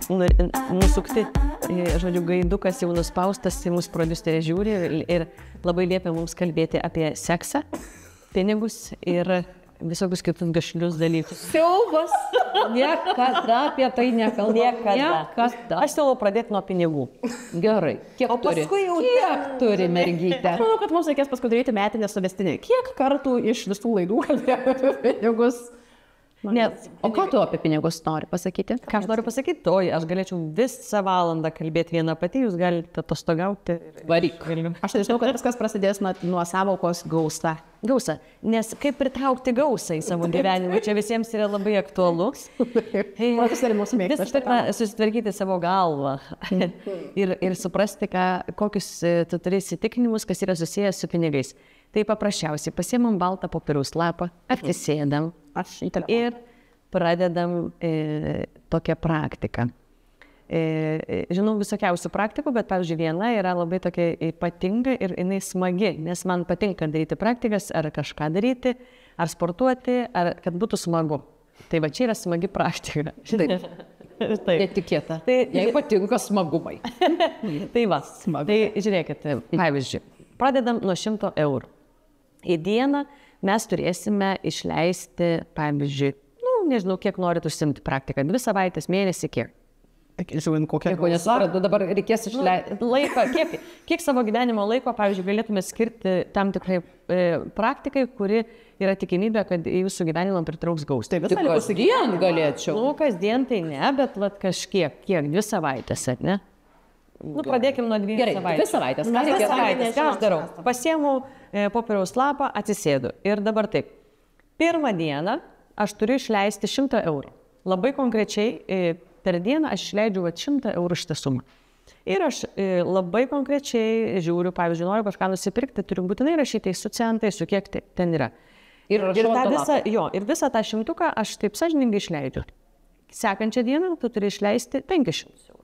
nusukti, žodžiu, gaidukas jau nuspaustas, mūsų prodiuserė žiūri ir labai liepia mums kalbėti apie seksą, pinigus ir visokius kitus gašlius dalykus. Siaubas! Niekada apie tai nekalbėjau. Niekada. Aš siūlau pradėti nuo pinigų. Gerai. Kiek O turi? paskui jau Kiek turi mergytė? Aš manau, kad mums reikės paskui daryti metinę suvestinę. Kiek kartų iš visų laidų kalbėjome apie pinigus? Nes, O ką tu apie pinigus nori pasakyti? ką aš noriu pasakyti, aš galėčiau visą valandą kalbėti vieną patį, jūs galite atostogauti. Varyk. Aš tai žinau, kad viskas prasidės nuo sąvokos gausa. Gausa. Nes kaip pritraukti gausą į savo gyvenimą, čia visiems yra labai aktualu. Prodiuserė mūsų mėgsta Vis šitą turime susitvarkyti savo galvą ir suprasti, kokius tu turi įsitikinimus, kas yra susijęs su pinigais. Tai paprasčiausiai pasiemam baltą popieriaus lapą, atsisėdam ir pradedam tokią praktiką. Žinau visokiausių praktikų, bet, pavyzdžiui, viena yra labai tokia ypatinga ir jinai smagi, nes man patinka daryti praktikas, ar kažką daryti, ar sportuoti, ar kad būtų smagu. Tai va čia yra smagi praktika. Taip. Netikėta. Jai patinka smagumai. Tai va, tai žiūrėkit, pavyzdžiui, pradedam nuo 100 eurų. Į dieną mes turėsime išleisti, pavyzdžiui, nežinau, kiek norit užsimti praktiką, 2 savaitės, mėnesį, kiek. Žiūrint, kokią Nieko nesuprantu, dabar reikės išleisti. Laiko, kiek savo gyvenimo laiko, pavyzdžiui, galėtume skirti tam tikrai praktikai, kuri yra tikimybė, kad į jūsų gyvenimą pritrauks gausą. Tai visą likusį Kasdien galėčiau. Kasdien tai ne, bet vat, kažkiek, 2 savaitės, ar ne? Pradėkim nuo 2 Gerai, savaitės. 2 savaitės. Ką Ką savaitės, ką aš darau? Pasiemu popieriaus lapą, atsisėdu. Ir dabar taip. Pirmą dieną aš turiu išleisti 100 eurų. Labai konkrečiai per dieną aš išleidžiu 100 eurų šitą sumą. Ir aš labai konkrečiai žiūriu, pavyzdžiui, noriu kažką nusipirkti, turiu būtinai rašyti su centai, su kiek ten yra. Ir visą tą 100 aš taip sąžiningai išleidžiu. Sekančią dieną tu turi išleisti 500 eurų.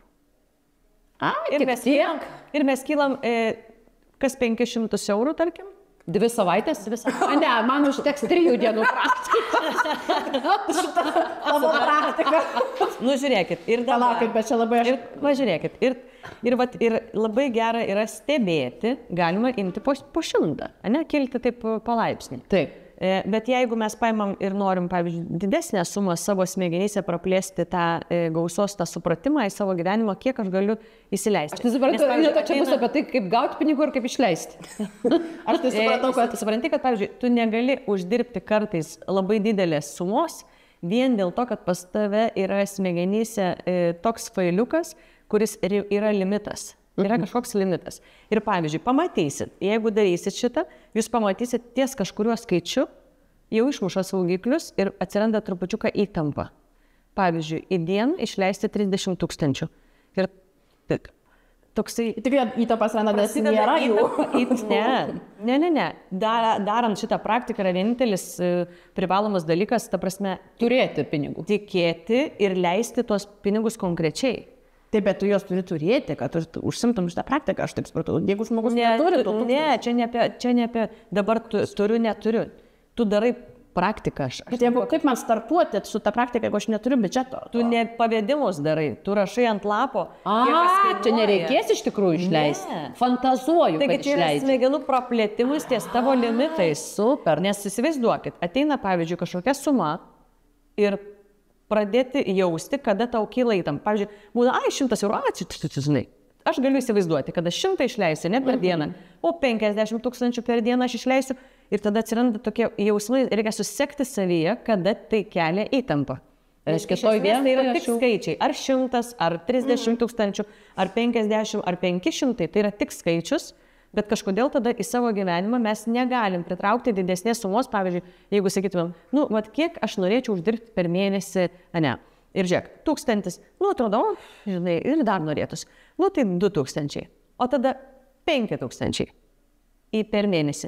Ir mes kylam, kas 500 eurų, tarkim. 2 savaitės? 2 savaitės. Ne, man užteks 3 dienų praktika. Nu, žiūrėkit. Ir Palaukit, bet čia labai aš... Žiūrėkit. Ir labai gera yra stebėti, galima imti po 100, ne, kilti taip palaipsniui. Taip. Bet jeigu mes paimam ir norim, pavyzdžiui, didesnę sumą savo smegenyse praplėsti tą gausos, tą supratimą į savo gyvenimą, kiek aš galiu įsileisti. Aš nesuprantu, čia bus apie tai, kaip gauti pinigų ir kaip išleisti. Aš tai supratau, kad... Supranti, kad, pavyzdžiui, tu negali uždirbti kartais labai didelės sumos vien dėl to, kad pas tave yra smegenyse toks failiukas, kuris yra limitas. Yra kažkoks limitas. Ir pavyzdžiui, pamatysit, jeigu darysit šitą, jūs pamatysit ties kažkuriuo skaičiu, jau išmuša saugiklius ir atsiranda trupučiuką įtampa. Pavyzdžiui, į dieną išleisti 30 000. Ir toksai... Tik įtampas randa, nes nėra jų. Ne. Darant šitą praktiką yra vienintelis privalomas dalykas, ta prasme, turėti pinigų. Tikėti ir leisti tuos pinigus konkrečiai. Taip, bet tu juos turi turėti, kad tu užsimtum šitą praktiką, aš taip supratau. Jeigu žmogus neturi, čia ne apie dabar neturiu. Tu darai praktiką. Bet jeigu kaip man startuoti su tą praktiką, jeigu aš neturiu biudžeto? Tu ne pavedimus darai, tu rašai ant lapo. Čia nereikės iš tikrųjų išleisti. Ne. Fantazuoju, kad išleidžiu. Tai yra smegenų praplėtimus ties tavo limitais. Super. Nes įsivaizduokit, ateina, pavyzdžiui, kažkokia suma ir pradėti jausti, kada tau kyla įtampa. Pavyzdžiui, būna, 100 eurų, žinai. Aš galiu įsivaizduoti, kad aš 100 išleisiu, ne per dieną, o 50 000 per dieną aš išleisiu ir tada atsiranda tokie jausmai, reikia susekti savyje, kada tai kelia įtampą. Reiškia, tai yra tik skaičiai. Ar 100, ar 30 000, ar 50, ar 500, tai yra tik skaičius. Bet kažkodėl tada į savo gyvenimą mes negalim pritraukti didesnės sumos, pavyzdžiui, jeigu sakytumėm, kiek aš norėčiau uždirbti per mėnesį, ne. Ir žiūrėk, 1000, atrodo, žinai, ir dar norėtus. Tai 2000, o tada 5000 per mėnesį.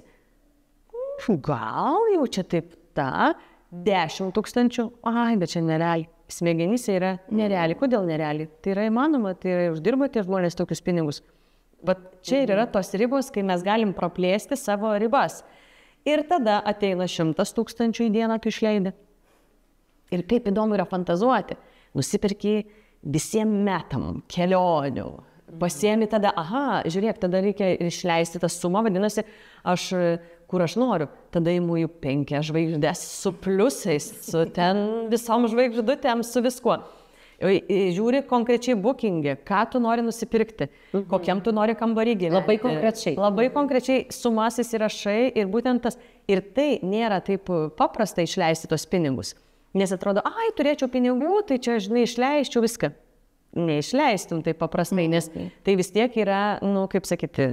Gal jau čia taip 10 000, bet čia nerealiai. Smegenyse yra nerealiai. Kodėl nerealiai? Tai yra įmanoma, tai yra uždirba tie žmonės tokius pinigus. Bet čia ir yra tos ribos, kai mes galim praplėsti savo ribas. Ir tada ateina 100 000 į dieną, tu išleidi. Ir kaip įdomu yra fantazuoti. Nusipirki visiems metam, kelionių, pasiemi tada, žiūrėk, tada reikia išleisti tą sumą, vadinasi, kur aš noriu, tada įimu jų 5 žvaigždės su pliusais, su ten visom žvaigždutėm, su viskuo. Žiūri konkrečiai bookingį, ką tu nori nusipirkti, kokiam tu nori kambarį gyventi. Labai konkrečiai. Labai konkrečiai sumas įsirašai ir būtent tas. Ir tai nėra taip paprasta išleisti tos pinigus. Nes atrodo, turėčiau pinigų, tai čia, žinai, išleiščiau viską. Neišleistum taip paprastai, nes tai vis tiek yra, kaip sakyti,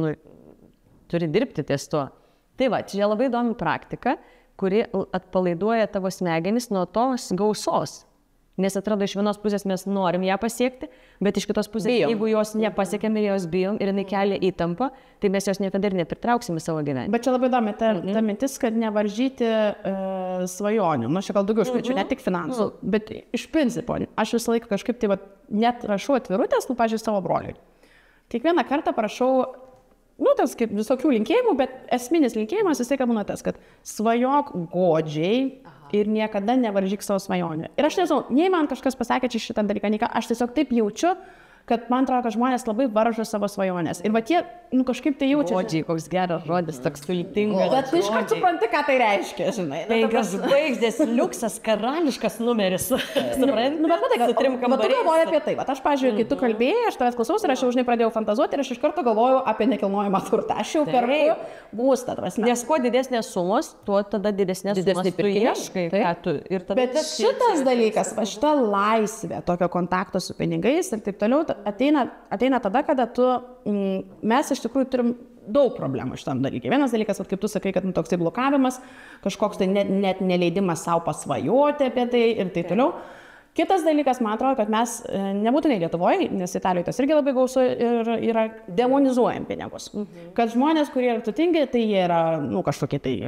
turi dirbti ties tuo. Tai va, čia labai įdomi praktika, kuri atpalaiduoja tavo smegenis nuo tos gausos. Nes atrodo, iš vienos pusės mes norim ją pasiekti, bet iš kitos pusės, jeigu jos nepasiekėm ir jos bijom ir jinai kelia įtampą, tai mes jos niekada ir nepritrauksim į savo gyvenimą. Bet čia labai įdomi ta mintis, kad nevaržyti svajonių. Aš gal daugiau iškviečiu, ne tik finansų, bet iš principo. Aš visą laiką kažkaip tai net rašau atvirutės, pažiūrėjau, savo broliui. Kiekvieną kartą parašau, tas kaip visokių linkėjimų, bet esminis linkėjimas vis tiek būna tas, kad svajok godžiai ir niekada nevaržyk savo svajonių. Ir aš nežinau, nei man kažkas pasakė čia šitą dalyką, nei ką, aš tiesiog taip jaučiu, kad man atrodo, kad žmonės labai varžo savo svajonės. Ir va tie, kažkaip tai jaučia. Godžiai, koks geras žodis, toks sultingas. Bet iškart supranti, ką tai reiškia, žinai. 5 žvaigždės, liuksas, karališkas numeris. Supranti? Bet matai, su 3 kambariais. Tu galvoji apie tai. Aš, pavyzdžiui, kai tu kalbėjai, aš tavęs klausiausi ir aš jau žinai pradėjau fantazuoti ir aš iš karto galvoju apie nekilnojamą turtą. Aš jau perku būstą. Nes kuo didesnės sumos, tuo tada didesnės sumas tu ieškai. Bet šitas dalykas, šita laisvė, tokio kontakto su pinigais ir taip toliau, ateina tada, kada mes iš tikrųjų turim daug problemų šitam dalykui. Vienas dalykas, kaip tu sakai, kad toksai blokavimas, kažkoks tai net neleidimas savo pasvajoti apie tai ir taip toliau. Kitas dalykas, man atrodo, kad mes nebūtinai Lietuvoje, nes Italijoje tas irgi labai gausu ir yra demonizuojam pinigus. Kad žmonės, kurie yra turtingi, tai jie yra, kažkokie tai...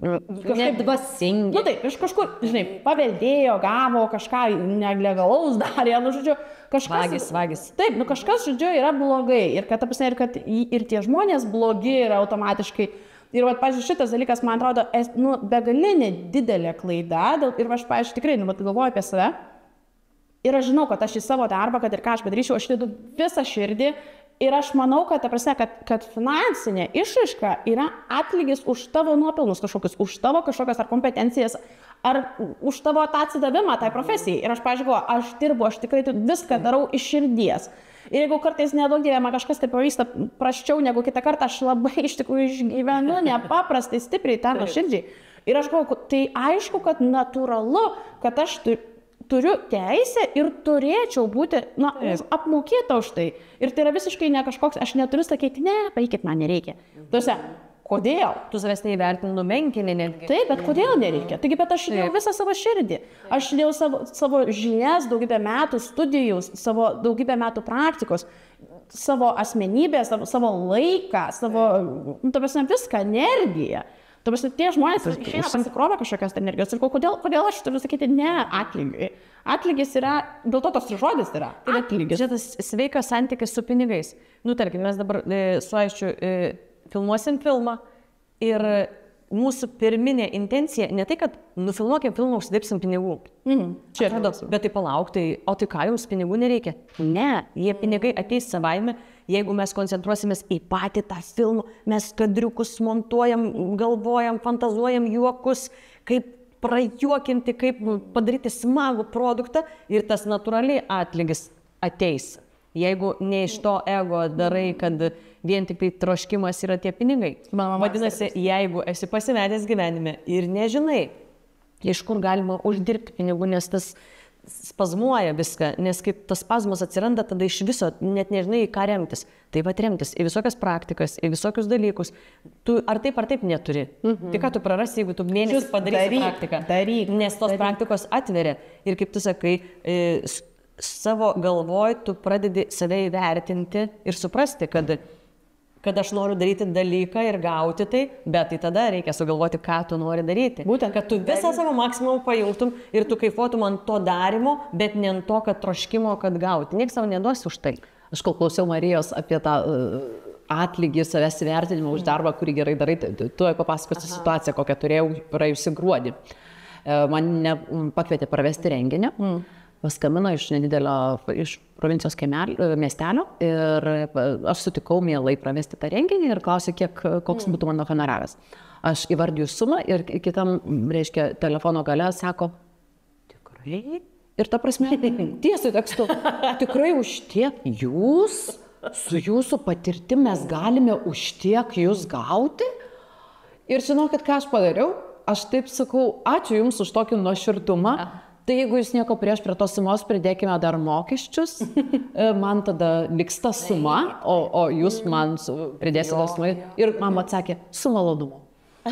Nedvasingi. Taip, iš kažkur, žinai, paveldėjo, gavo kažką nelegalaus darė, žodžiu, kažkas... Vagis. Taip, kažkas, žodžiu, yra blogai. Ir kad, ir tie žmonės blogi yra automatiškai. Ir, pavyzdžiui, šitas dalykas, man atrodo, begalinė didelė klaida. Ir aš, pavyzdžiui, tikrai, galvoju apie save. Ir aš žinau, kad aš į savo darbą, kad ir ką aš padaryčiau, aš dedu visą širdį. Ir aš manau, kad, kad finansinė išraiška yra atlygis už tavo nuopelnus kažkokius, už tavo kažkokias ar kompetencijas, ar už tavo tą atsidavimą tai profesijai. Ir aš, pavyzdžiui, aš dirbu, aš tikrai viską darau iš širdies. Ir jeigu kartais nedaug dievė, man kažkas tai pavyksta prasčiau negu kitą kartą, aš labai iš tikrųjų išgyvenu nepaprastai stipriai tą nuoširdžiai. Ir aš galvoju, tai aišku, kad natūralu, kad aš turiu teisę ir turėčiau būti apmokėta už tai. Ir tai yra visiškai ne kažkoks, aš neturiu sakyti, paikit, man nereikia. Tuose, kodėl? Tu savęs neįvertini, numenkini netgi. Taip, bet kodėl nereikia? Taigi, bet aš įdėjau visą savo širdį. Aš įdėjau savo žinias, daugybę metų studijų, savo daugybę metų praktikos, savo asmenybę, savo laiką, viską, energiją. Tie žmonės išeina pasikrovę kažkokios energijos ir kodėl aš turiu sakyti ne atlygiui. Atlygis yra, dėl to tos žodis yra atlygis. Čia tas sveikas santykis su pinigais. Tarkim, mes dabar su Aisčiu filmuosim filmą ir mūsų pirminė intencija ne tai, kad nufilmuokim filmą, užsidirbsim pinigų. Bet tai palauk, o tai ką, jums pinigų nereikia? Ne, jie pinigai ateis savaime. Jeigu mes koncentruosimės į patį tą filmą, mes kadriukus montuojam, galvojam, fantazuojam juokus, kaip prajuokinti, kaip padaryti smagų produktą ir tas natūraliai atlygis ateis. Jeigu ne iš to ego darai, kad vien tik tai troškimas yra tie pinigai. Vadinasi, jeigu esi pasimetęs gyvenime ir nežinai, iš kur galima uždirbti pinigų, nes tas spazmuoja viską, nes kaip tas spazmas atsiranda, tada iš viso net nežinai, į ką remtis. Tai va remtis į visokias praktikas, į visokius dalykus. Tu ar taip neturi. Tai ką tu prarasi, jeigu tu mėnesį padarysi praktiką. Nes tos praktikos atveria. Ir kaip tu sakai, savo galvoj tu pradedi save įvertinti ir suprasti, kad aš noriu daryti dalyką ir gauti tai, bet tai tada reikia sugalvoti, ką tu nori daryti. Būtent, kad tu visą savo maksimumą pajungtum ir tu kaifuotum ant to darimo, bet ne ant to, kad troškimo, kad gauti. Niekas savo neduos už tai. Aš kol klausiau Marijos apie tą atlygį, savęs įvertinimą už darbą, kurį gerai darai, tu papasakosiu situaciją, kokią turėjau praėjusį gruodį. Mane pakvietė pravesti renginį. paskambino iš nedidelio, iš provincijos miestelio ir aš sutikau mielai pravesti tą renginį ir klausė, koks būtų mano honoraras. Aš įvardiju sumą ir kitam, reiškia, telefono gale sako, tikrai? Ir ta prasme, tiesiai tekstu, tikrai už tiek jūs, su jūsų patirtim mes galime už tiek jūs gauti? Ir žinokit, ką aš padariau? Aš taip sakau, ačiū jums už tokį nuoširdumą. Tai jeigu jūs nieko prieš prie tos sumos pridėkime dar mokesčius, man tada liks ta suma, o jūs man pridėsite sumą. Ir man atsakė, su malonumu.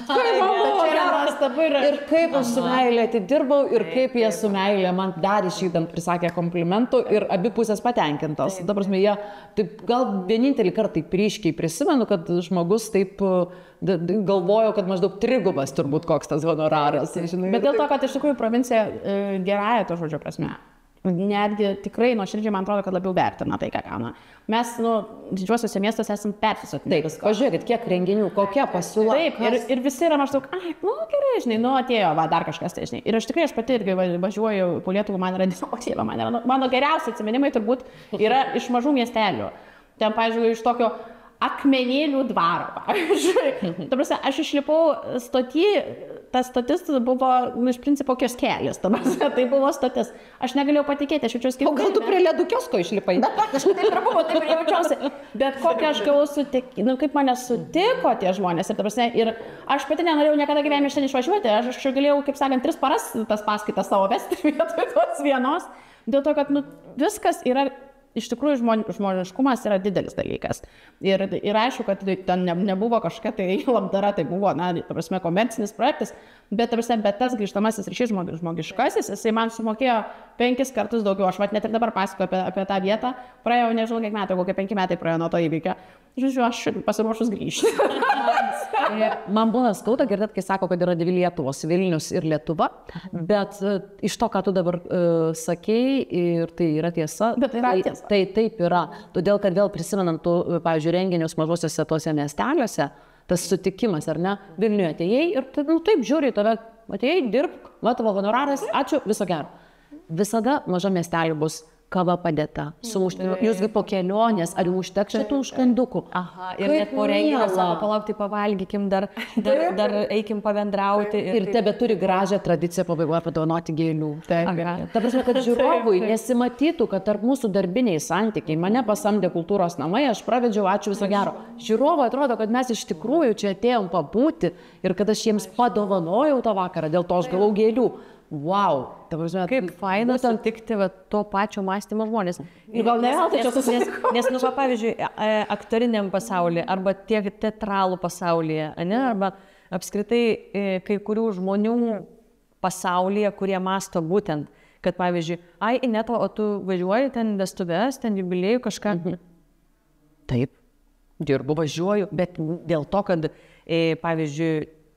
Ir kaip aš su meilė atidirbau ir kaip jie su meilė man dar išydant prisakė komplimentų ir abi pusės patenkintos. Ta prasme, jie taip, gal vienintelį kartą taip ryškiai prisimenu, kad žmogus taip galvojo, kad maždaug trigubas turbūt koks tas honoraras. Bet dėl to, kad iš tikrųjų provincija gerąja to žodžio prasme. Netgi tikrai nuoširdžiai man atrodo, kad labiau vertina tai, ką gauna. Mes, didžiuosiuose miestuose esam persisotinę. Taip, pažiūrėkit, kiek renginių, kokia pasiūla. Taip, ir visi yra maždaug, gerai, žinai, atėjo, dar kažkas tai, žinai. Ir aš tikrai, aš pati irgi važiuoju po Lietuvą, man yra, mano geriausi atsiminimai turbūt yra iš mažų miestelių. Ten, pavyzdžiui, iš tokio Akmenėlių dvaro, pavyzdžiui. Ta prasme, aš išlipau stotį, tas stotis buvo, iš principo, kioskelis, tai buvo stotis. Aš negalėjau patikėti, aš jaučiausi kaip... O gal tu prie ledų kiosko išlipai? Kažkaip taip ir buvo, taip ir jaučiausi. Bet kokią aš gavau kaip mane sutiko tie žmonės. Ir, ta prasme, ir aš pati nenorėjau niekada gyvenime iš ten išvažiuoti. Aš galėjau, kaip sakant, 3 paras tas paskaitas savo vesti vietoj tos vienos. Dėl to, kad viskas yra... Iš tikrųjų, žmoniškumas yra didelis dalykas. Ir aišku, kad ten nebuvo kažkokia tai labdara, tai buvo, ta prasme, komercinis projektas, bet tas grįžtamasis ryšys žmogiškasis, jisai man sumokėjo 5 kartus daugiau. Aš net ir dabar pasakoju apie tą vietą. Praėjau, nežinau, kiek metų, kokie 5 metai praėjo nuo to įvykio. Žodžiu, aš pasiruošus grįžti. Man būna skauda girdėti, kai sako, kad yra 2 Lietuvos, Vilnius ir Lietuva, bet iš to, ką tu dabar sakei, ir tai yra tiesa, tai taip yra. Todėl, kad vėl prisimenant, pavyzdžiui, renginius mažosiuose tose miesteliuose, tas sutikimas, ar ne, Vilniuje atėjai ir taip žiūri tave, atėjai, dirbk, tavo honoraras, ačiū, viso gero. Visada maža miestelė bus kava padėta, sumuštiniu. Jūsgi po kelionės, ar jums užteks šitų užkandukų? Aha, ir net po renginio sako, palaukti, pavalgykim, dar eikim pabendrauti. Ir tebe turi gražią tradiciją pabaigoje padovanoti gėlių. Ta prasme, kad žiūrovui nesimatytų, kad tarp mūsų darbiniai santykiai, mane pasamdė kultūros namai, aš pravedžiau, ačiū, viso gero. Žiūrovui atrodo, kad mes iš tikrųjų čia atėjom pabūti ir kad aš jiems padovanojau tą vakarą, dėl to aš gavau gėlių. Wow, kaip faina sutikti to pačio mąstymo žmonės. Ir gal ne veltui čia susitiko. Nes, pavyzdžiui, aktoriniam pasaulyje arba tiek teatralų pasaulyje, arba apskritai kai kurių žmonių pasaulyje, kurie mąsto būtent, kad pavyzdžiui, Ineta, o tu važiuoji ten vestuves, ten jubiliejų kažką. Taip, dirbu, važiuoju, bet dėl to, kad, pavyzdžiui,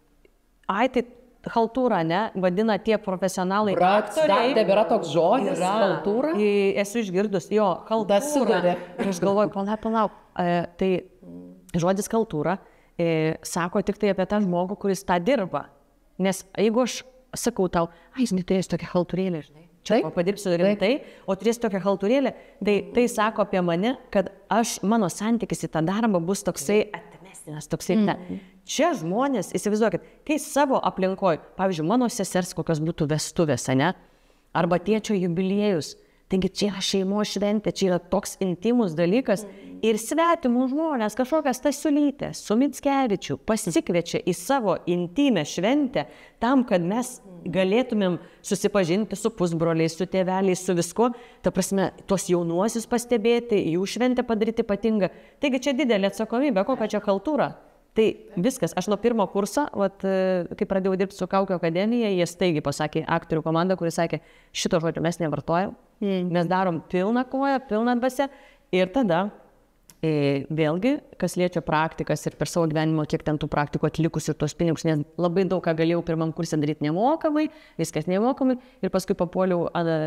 tai haltūra, ne, vadina tie profesionalai. Aktoriai. Tebėra toks žodis, haltūra. Esu išgirdus, haltūra. Ir aš galvoju, palauk. Tai žodis haltūra sako tik tai apie tą žmogų, kuris tą dirba. Nes jeigu aš sakau tau, žinai, turėsiu tokią haltūrėlę, žinai, čia padirbsiu rimtai, o turėsiu tokią haltūrėlę, tai sako apie mane, kad mano santykis į tą darbą bus toksai atmestinas, toksai Čia žmonės, įsivaizduokit, kai savo aplinkoje, pavyzdžiui, mano sesers kokios būtų vestuvės, ne? Arba tėčio jubiliejus, taigi čia yra šeimos šventė, čia yra toks intimus dalykas ir svetimų žmonės, kažkokias Stasiulytė su Mickevičiu pasikviečia į savo intimę šventę tam, kad mes galėtumėm susipažinti su pusbroliais, su tėveliais, su viskuo, ta prasme, tuos jaunuosius pastebėti, jų šventę padaryti ypatingą. Taigi čia didelė atsakomybė, kokia čia kultūra. Tai viskas, aš nuo pirmo kurso, kai pradėjau dirbti su Kaukių akademija, jie staigiai pasakė aktorių komandą, kuris sakė, šito žodžio mes nevartojam, mes darom pilną koją, pilną dvasią ir tada vėlgi, kas liečia praktikas ir per savo gyvenimą, kiek ten tų praktikų atlikus ir tos pinigus, nes labai daug ką galėjau pirmam kursė daryti nemokamai, viskas nemokamai ir paskui papuoliau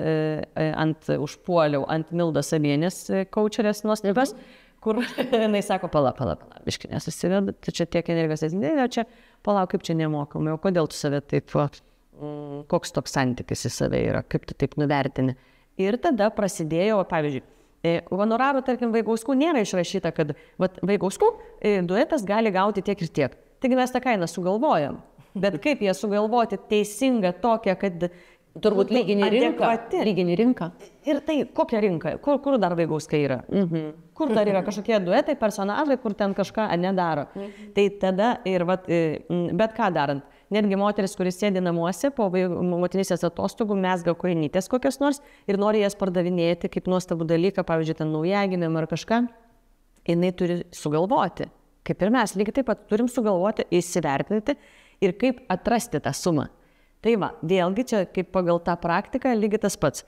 užpuoliau ant Mildos Sabienės kaučerės nuostabios, kur jinai sako, pala, biškai nesusiveda, tu čia tiek energijos esmė, čia palauk, kaip čia nemokamai, o kodėl tu save taip, koks toks santykis į save yra, kaip tu taip nuvertini. Ir tada prasidėjo, pavyzdžiui, honoraro, tarkim, Vaigauskų nėra išrašyta, kad Vaigauskų duetas gali gauti tiek ir tiek. Taigi mes tą kainą sugalvojam. Bet kaip jie sugalvoti teisingą tokią, kad Turbūt lyginį rinką. Ir tai, kokia rinka? Kur dar Vaigauskai yra? Kur dar yra kažkokie duetai, personažai, kur ten kažką nedaro? Tai tada ir, bet ką darant, netgi moteris, kuris sėdi namuose po motinystės atostogų, mezga kojinytės kokias nors ir nori jas pardavinėti kaip nuostabų dalyką, pavyzdžiui, ten naujagimėm ar kažką, jinai turi sugalvoti. Kaip ir mes, lygiai taip pat turim sugalvoti, įsivertinti ir kaip atrasti tą sumą. Tai va, vėlgi čia kaip pagal tą praktiką lygiai tas pats.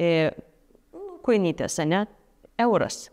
Kojinytės, ne? Euras.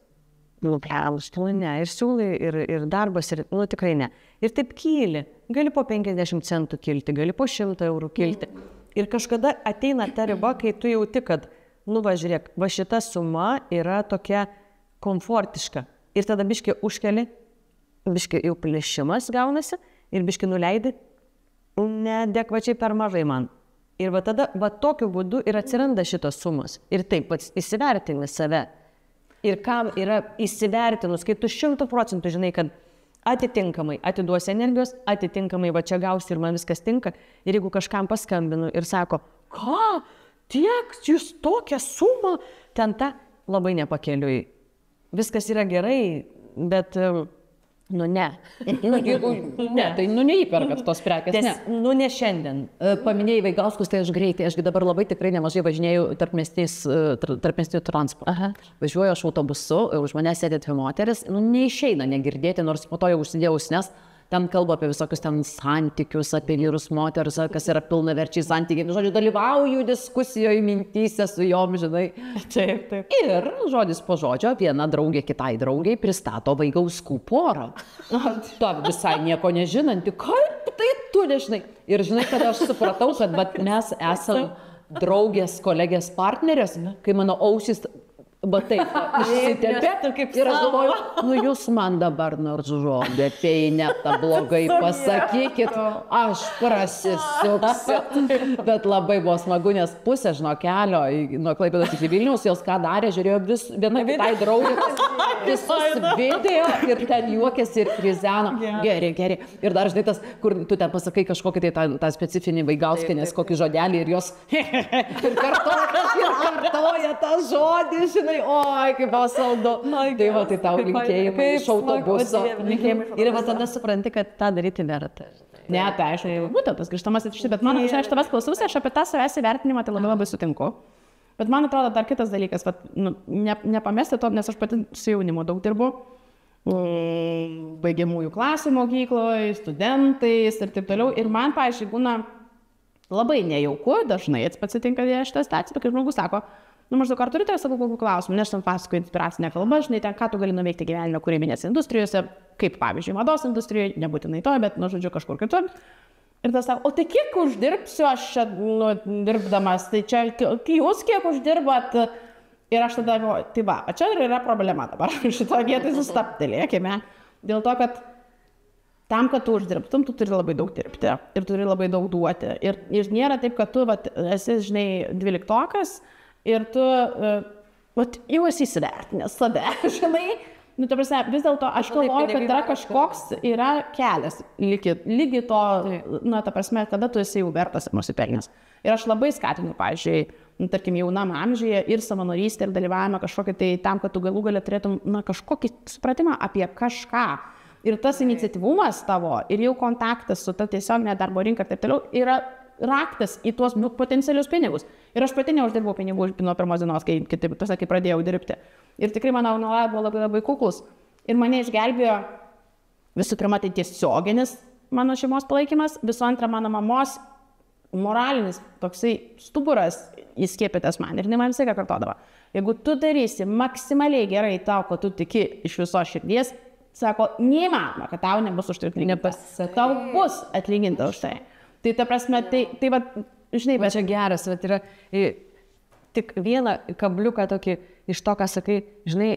Ne, ir siūlai, ir darbas, ir, tikrai ne. Ir taip kyli. Gali po 50 centų kilti, gali po 100 eurų kilti. Ir kažkada ateina ta riba, kai tu jauti, kad, žiūrėk, va šita suma yra tokia komfortiška. Ir tada biški užkeli, biški jau plėšimas gaunasi ir biški nuleidi. Neadekvačiai per mažai man. Ir tada tokiu būdu ir atsiranda šitos sumos. Ir taip pats įsivertini save. Ir kam yra įsivertinus, kai tu 100% žinai, kad atitinkamai atiduosi energijos, atitinkamai va čia gausi ir man viskas tinka. Ir jeigu kažkam paskambinu ir sako, ką, tiek, jūs tokią sumą, ten ta labai nepakeliui. Viskas yra gerai, bet... ne. Ne, tai neįperkat tos prekės, ne. Ne šiandien. Paminėjai Vaigauskus, tai aš greitai, aš dabar labai tikrai nemažai važinėjau tarpmiestiniu transportu. Važiuoju aš autobusu, už mane sėdė dvi moteris, neišeina negirdėti, nors po to jau užsidėjau ausines. Ten kalba apie visokius ten santykius, apie vyrus, moteris, kas yra pilnaverčiai santykiai. Žodžiu, dalyvauju diskusijoje, mintyse su jom, žinai. Taip. Ir žodis po žodžio viena draugė kitai draugiai pristato Vaigauskų porą. To visai nieko nežinanti, kaip tai tu nežinai. Ir žinai, kad aš supratau, kad mes esame draugės, kolegės partnerės, kai mano ausis... taip, išsitempė ir aš galvoju, jūs man dabar nors žodį apie Inetą blogai pasakykit, aš prasisuksiu. Bet labai buvo smagu, nes pusė, žinau, kelio nuo Klaipėdos iki Vilniaus, jos ką darė, žiūrėjo viena kitai draugė, visus video ir ten juokėsi ir krizeno. Geri. Ir dar žinai tas, kur tu ten pasakai kažkokį tai tą specifinį Vaigauskienės kokį žodelį ir jos ir kartoja tą žodį, žinai. Oi, kaip buvo saldu. Tai va, tai tau linkėjimai iš autobuso. Ir va tada supranti, kad tą daryti verta. Ne, tai aišku, būtent tas grįžtamasis iš tai, bet man, aš tavęs klausiausi, aš apie tą savęs įvertinimą tai labai sutinku. Bet man atrodo dar kitas dalykas, nepamesti to, nes aš pati su jaunimu daug dirbu, baigiamųjų klasių mokykloje, studentais ir taip toliau. Ir man, pavyzdžiui, būna labai nejauku, dažnai atsitinka šitą situaciją, kai žmogus sako, maždaug, ar turite savo kokių klausimų, nes ten pasakoju inspiracinę kalbą, žinai, ten ką tu gali nuveikti gyvenime kūrybinėse industrijose, kaip pavyzdžiui, mados industrijoje, nebūtinai to, bet, žodžiu, kažkur kitur. Ir tas sako, o tai kiek uždirbsiu aš čia, dirbdamas, tai čia, jūs kiek uždirbat? Ir aš tada galvoju, tai va, čia yra problema dabar, šitoje vietoje sustabtelėkime, dėl to, kad tam, kad tu uždirbtum, tu turi labai daug dirbti ir turi labai daug duoti. Ir nėra taip, kad tu esi, žinai, 12-okas, ir tu jau esi įsivertinęs save, žinai. Ta prasme, vis dėlto aš galvoju, kad yra kažkoks kelias lygi to, ta prasme, kada tu esi jau vertas ir nusipelnęs. Ir aš labai skatinu, pavyzdžiui, tarkim, jaunam amžiuje ir savanorystę ir dalyvavimą kažkokį tai tam, kad tu galų galia turėtum kažkokį supratimą apie kažką. Ir tas iniciatyvumas tavo ir jau kontaktas su ta tiesioginė darbo rinka ir taip toliau yra raktas į tuos potencialius pinigus. Ir aš pati neuždirbau pinigų nuo pirmos dienos, kai pradėjau dirbti. Ir tikrai mano nauja buvo labai kuklus. Ir mane išgelbėjo visų pirma tai tiesioginis mano šeimos palaikymas, visų antra mano mamos moralinis toksai stuburas įskiepytas man. Ir man visai ką kartodavo. Jeigu tu darysi maksimaliai gerai tau, ko tu tiki iš viso širdies, sako, neįmanoma, kad tau nebus už tai atlyginta. Tau bus atlyginta už tai. Tai ta prasme, tai va, žinai, bet čia geras, bet yra tik vieną kabliuką tokį iš to, ką sakai, žinai,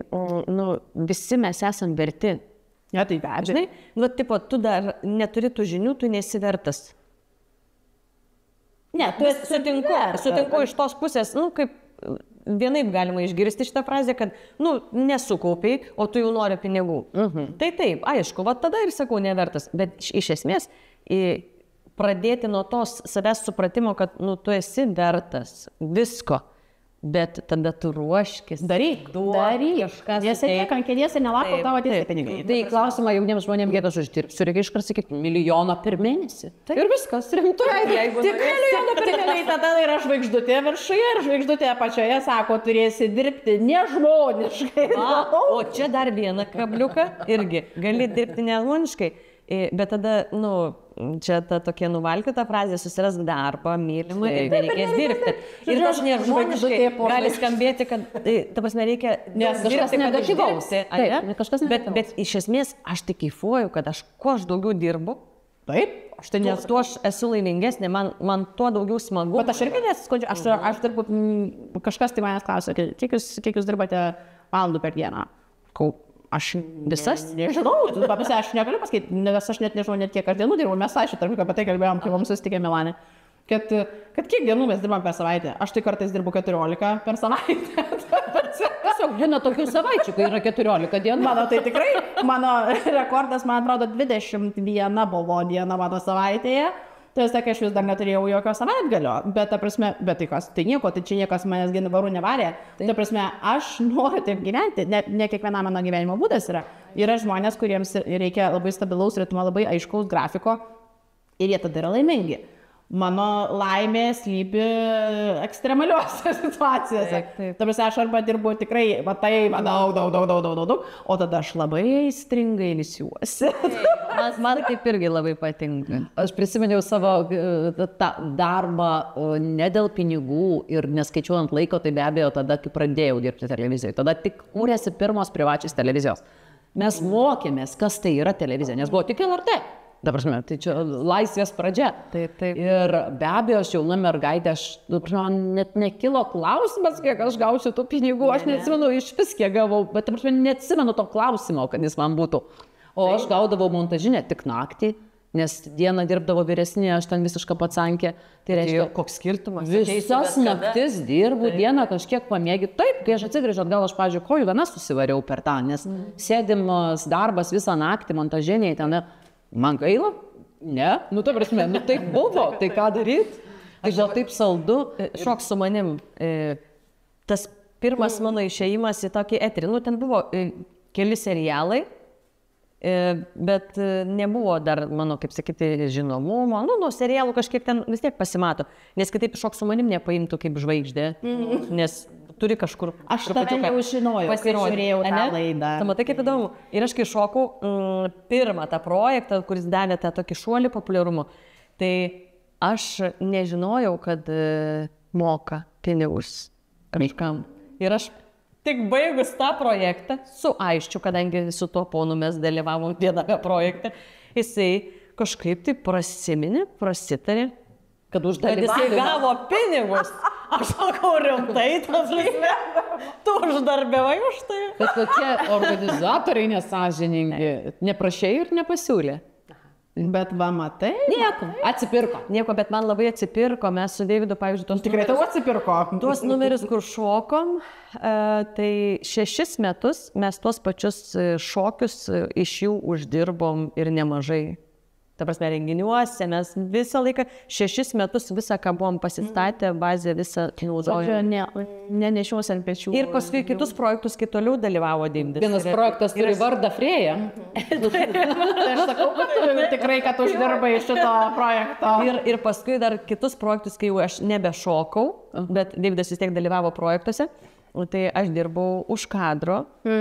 visi mes esam verti. Ja, tai be abejo. Žinai, tipo, tu dar neturi tų žinių, tu nesi vertas. Ne, tu esi sutinku iš tos pusės, kaip vienaip galima išgirsti šitą frazę, kad, nu, nesukaupiai, o tu jau nori pinigų. Tai taip, aišku, va tada ir sakau, nevertas. Bet iš esmės pradėti nuo tos savęs supratimo, kad, nu, tu esi vertas visko. Bet tada tu ruoškis. Daryk. Jie sėdėk ant kėdės ir nelako tavo ateis pinigai. Tai klausimą jauniems žmonėms, kiek aš uždirbsiu, reikia iškart sakyti 1 milijoną per mėnesį. Ir viskas, rimtu. Tik milijoną per mėnesį, tada yra žvaigždutė viršuje ir žvaigždutė apačioje sako, turėsi dirbti nežmoniškai. O čia dar vieną kabliuką irgi. Gali dirbti nežmoniškai, bet tada, nu, čia ta tokia nuvalkita frazė, susirask darbą, mylimą ir nereikės dirbti. Ir tas nežmoniškai gali skambėti, kad, ta prasme, reikia kažkas negatyvaus. Bet iš esmės aš tik kaifuoju, kad kuo aš daugiau dirbu, taip, tuo aš esu laimingesnė, man tuo daugiau smagu. Bet aš irgi nesiskundžiu, aš dirbu, kažkas tai manęs klausia, kiek jūs dirbate valandų per dieną? Aš visas? Nežinau, aš negaliu pasakyti, nes aš net nežinau, net kiek aš dienų dirbu, mes aišku, tarp apie tai kalbėjom, kai mums susitikė Milane, kad kiek dienų mes dirbam per savaitę, aš tai kartais dirbu 14 per savaitę. Tiesiog būna tokių savaičių, kai yra 14 dienų. Mano tai tikrai, mano rekordas, man atrodo, 21 buvo diena mano savaitėje. Tai sakė, aš vis dar neturėjau jokio savaitgalio, bet ta prasme, bet tai nieko, tai čia niekas manęs varų nevarė. Ta prasme, aš noriu taip gyventi, ne kiekviena mano gyvenimo būdas yra. Yra žmonės, kuriems reikia labai stabilaus ritmo, labai aiškaus grafiko ir jie tada yra laimingi. Mano laimė slypi ekstremaliuose situacijose. Ta prasme, aš arba dirbu tikrai, daug, o tada aš labai stringai ilsiuosi. Man taip irgi labai patinka. Aš prisiminiau savo darbą ne dėl pinigų ir neskaičiuojant laiko, tai be abejo tada, kai pradėjau dirbti televizijoje. Tada tik kūrėsi pirmos privačios televizijos. Mes mokėmės, kas tai yra televizija, nes buvo tik LRT. Ta prasme, tai čia laisvės pradžia. Taip. Ir be abejo, aš jauna mergaitė, man net nekilo klausimas, kiek aš gausiu tų pinigų, aš neatsimenu iš vis kiek gavau, bet neatsimenu to klausimo, kad jis man būtų. O aš gaudavau montažinę tik naktį, nes dieną dirbdavo vyresnė, aš ten visiškai patsankė. Tai reiškia, koks skirtumas? Visas naktis dirbu, dieną kažkiek pamėgi. Taip, kai aš atsigrįžau atgal, aš, pavyzdžiui, kojų vieną susivariau per tą, nes sėdimas darbas visą naktį montažiniai ten. Man gaila? Ne? Nu, ta prasme, taip buvo, tai ką daryti? Aš gal taip saldu. Šok su manim. Tas pirmas mano išėjimas į tokį eterį. Nu, ten buvo keli serialai, bet nebuvo dar mano, kaip sakyti, žinomumo. Nu, serialų kažkiek ten vis tiek pasimato. Nes kitaip Šok su manim nepaimtų kaip žvaigždė. Nes turi kažkur... Aš tave jau žinojau, kai žiūrėjau tą laidą. Tai matai, kaip įdomu. Ir aš kai šokau pirmą tą projektą, kuris davė tą tokį šuolį populiarumo, tai aš nežinojau, kad moka pinigus kažkam. Ir aš tik baigus tą projektą, su Aisčiu, kadangi su tuo ponu mes dalyvavom viename projekte, jisai kažkaip tai prasitarė, kad jisai gavo pinigus. Aš sakau, rimtai, tu uždarbiavai už tai. Bet kokie organizatoriai nesąžiningi, neprašė ir nepasiūlė. Bet va, matai? Nieko, atsipirko. Nieko, bet man labai atsipirko, mes su Deividu, pavyzdžiui, tos tikrai tau atsipirko. Tuos numerius, kur šokom, tai 6 metus mes tuos pačius šokius iš jų uždirbom ir nemažai. Ta prasme, renginiuose mes visą laiką, 6 metus visą, ką buvom pasistatę, bazę visą naudojom. Nenešiausi ant pečių. Ir paskui kitus projektus, kai toliau dalyvavo Deividas. Vienas projektas turi vardą Frėja. Aš sakau, kad tu tikrai, kad uždirbai iš šito projekto. Ir paskui dar kitus projektus, kai jau aš nebešokau, bet Deividas vis tiek dalyvavo projektuose, tai aš dirbau už kadro.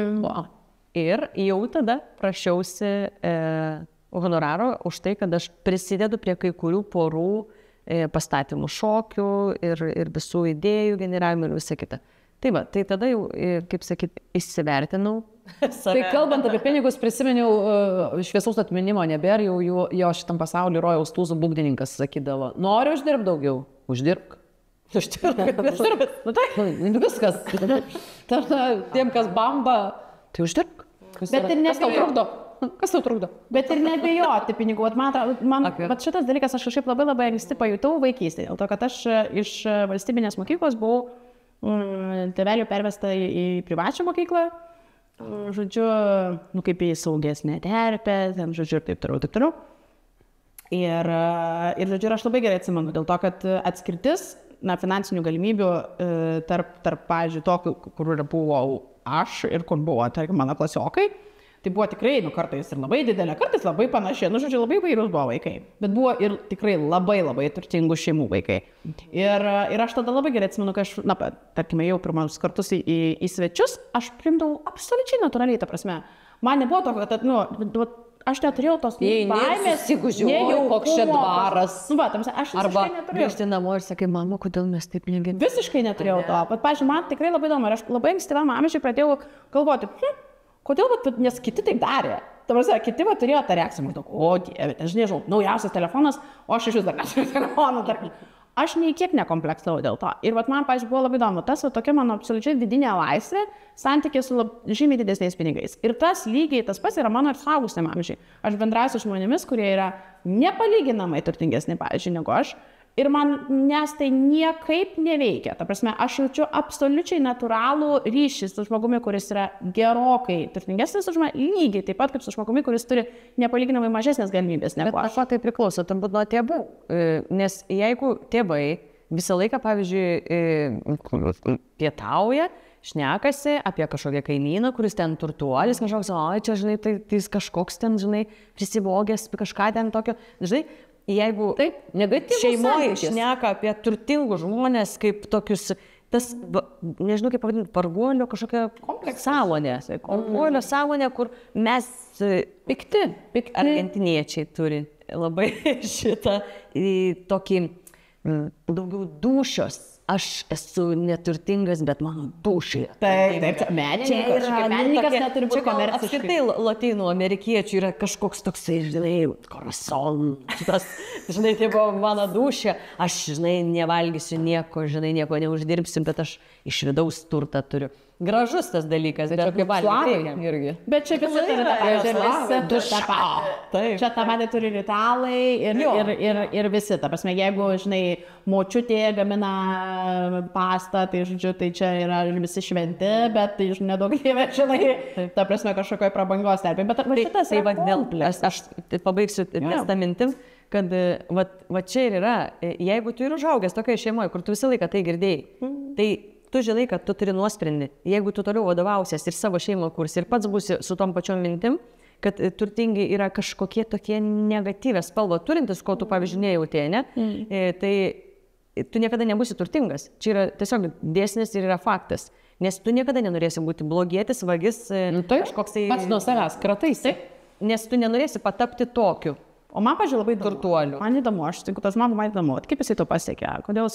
Ir jau tada prašiausi honoraro už tai, kad aš prisidedu prie kai kurių porų pastatymų šokių ir visų idėjų generavimų ir visą kitą. Tai va, tai tada jau, kaip sakyt, įsivertinau. Tai kalbant apie pinigus, prisiminiau šviesaus atminimo, nebėra jau jo šitam pasauliu rojaus tūzų būgdininkas sakydavo, noriu uždirbti daugiau, uždirbk. Uždirbk. Viskas. Tiem, kas bamba, tai uždirbk. Bet ir netrukdo. Kas tau trukdo? Bet ir nebijoti pinigų. Bet šitas dalykas aš kažkaip labai anksti pajutau vaikystėje. Dėl to, kad aš iš valstybinės mokyklos buvau tėvelių pervesta į privačią mokyklą, žodžiu, kaip į saugesnę terpę, ten, žodžiu, ir taip toliau. Ir, žodžiu, aš labai gerai atsimenu, dėl to, kad atskirtis, finansinių galimybių tarp pavyzdžiui, to, kur buvau aš ir kur buvo, tarkim, mano klasiokai, tai buvo tikrai, kartais ir labai didelė, kartais labai panašiai, žodžiu, labai vairūs buvo vaikai, bet buvo ir tikrai labai turtingų šeimų vaikai. Ir aš tada labai gerai atsimenu, kad aš, tarkime, jau pirmus kartus į svečius, aš priimdavau absoliučiai natūraliai, ta prasme. Man nebuvo to, kad, aš neturėjau tos baimės, nejau koks čia dvaras. Aš arba grįžti namo ir sakai, mama, kodėl mes taip negyvename. Visiškai neturėjau to. Bet, pavyzdžiui, man tikrai labai įdomu. Ir aš labai ankstyvam amžiui pradėjau galvoti, kodėl, nes kiti taip darė. Kiti turėjo tą reakciją, maždaug, o dieve, aš nežinau, naujausias telefonas, o aš iš vis dar neturiu telefoną. Aš nei kiek nekompleksavau dėl to. Ir man, pavyzdžiui, buvo labai įdomu, tokia mano absoliučiai vidinė laisvė, santykiai su žymiai didesniais pinigais. Ir tas lygiai tas pats yra mano ir suaugusiam amžiui. Aš bendrausiu su žmonėmis, kurie yra nepalyginamai turtingesni, pavyzdžiui, negu aš. Ir nes tai niekaip neveikia. Ta prasme, aš jaučiu absoliučiai natūralų ryšį su žmogumi, kuris yra gerokai turtingesnis už mane, lygiai taip pat kaip su žmogumi, kuris turi nepalyginamai mažesnės galimybės negu aš. Bet tai priklauso turbūt nuo tėvų. Nes jeigu tėvai visą laiką, pavyzdžiui, pietauja, šnekasi apie kažkokią kaimyną, kuris ten turtuolis, kažkoks, čia, žinai, tai jis kažkoks ten, žinai, prisivogęs, kažką ten tokio, žinai, jeigu šeimoje šneka apie turtingus žmonės kaip tokius, tas, nežinau kaip pavadinti, varguolio kažkokia sąmonė, varguolio sąmonė, kur mes pikti argentiniečiai turi labai šitą tokį daugiau dūšios. Aš esu neturtingas, bet mano dūšė. Taip, menininkas neturi būti komerciškai. Apskritai, lotynų amerikiečių yra kažkoks toksai, žinai, corazon, tas, žinai, tai buvo mano dūšė, aš, žinai, nevalgysiu nieko, žinai, nieko neuždirbsiu, bet aš iš vidaus turtą turiu. Gražus tas dalykas, bet kaip valgyti irgi. Bet čia visi čia tą patį turi ir italai ir visi. Ta prasme, jeigu, žinai, močiutė gamina pastą, tai, žodžiu, tai čia yra visi šventi, bet tai nedaug dievė, žinai, ta prasme, kažkokioj prabangos terpė. Bet šitas tai aš pabaigsiu tą mintim, kad va čia ir yra, jeigu tu ir užaugęs tokioje šeimoje, kur tu visą laiką tai girdėjai, tai tu žinai, kad tu turi nuosprendį. Jeigu tu toliau vadovausies ir savo šeimą kursi ir pats būsi su tom pačiom mintim, kad turtingi yra kažkokie tokie negatyvę spalvą turintis, ko tu, pavyzdžiui, nejautė, ne? Tai tu niekada nebūsi turtingas. Čia yra tiesiog dėsnis ir yra faktas. Nes tu niekada nenorėsi būti blogietis, vagis, kažkoks tai... Pats nuo savęs krataisi. Nes tu nenorėsi patapti tokiu. O man, pažiūrėjau, labai turtuolių. Man įdomu, aš tikiu, tas man įdomu, kaip jisai to pasiekė, kodėl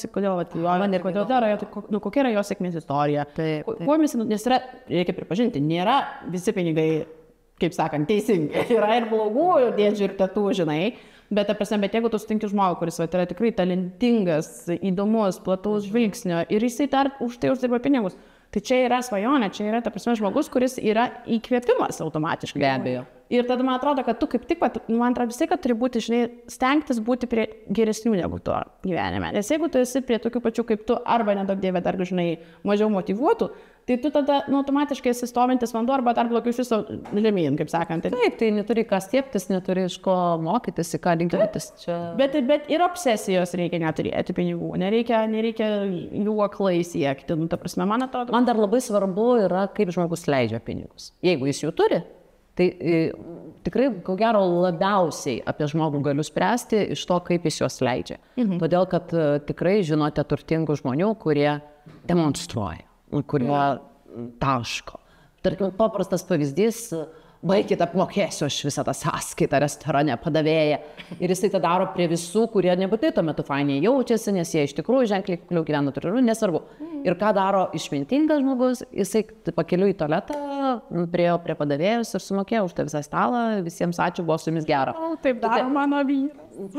daro, kokia yra jo sėkmės istorija. Kuo mes, nes yra, reikia pripažinti, nėra visi pinigai, kaip sakant, teisingi. Yra ir blogų dėdžių ir tetų, žinai, bet jeigu tu sutinki žmogų, kuris yra tikrai talentingas, įdomus, plataus žvilgsnio ir jisai dar už tai uždirba pinigus, tai čia yra svajonė, čia yra, žmogus, kuris yra įkvėpimas automatiškai. Be abejo. Ir tada man atrodo, kad tu kaip tik, man atrodo visai, kad turi būti, žinai, stengtis būti prie geresnių negu tu gyvenime. Nes jeigu tu esi prie tokių pačių kaip tu, arba nedaug dievė dar, žinai, mažiau motyvuotų, tai tu tada automatiškai esi stovintis vanduo, arba dar blogiau iš viso žemyn, kaip sakant. Taip, tai neturi ką stieptis, neturi iš ko mokytis, į ką rinktis. Čia... Bet ir obsesijos reikia neturėti pinigų, nereikia jų aklai siekti. Ta prasme, man atrodo... Man dar labai svarbu yra, kaip žmogus leidžia pinigus. Jeigu jis jų turi, tai tikrai, ko gero, labiausiai apie žmogų galiu spręsti iš to, kaip jis juos leidžia. Todėl, kad tikrai žinote turtingų žmonių, kurie demonstruoja, kurie taško. Tarkim, paprastas pavyzdys, baikit apmokėsiu aš visą tą sąskaitą restorane padavėją. Ir jisai tą daro prie visų, kurie nebūtai tuo metu fainiai jaučiasi, nes jie iš tikrųjų ženkliai kliau gyvena turiu, nesvarbu. Ir ką daro išmintingas žmogus, jisai pakeliu į tualetą, priėjo prie padavėjus ir sumokėjo už tą visą stalą, visiems ačiū, buvo su jumis gera. O, taip daro mano vyras.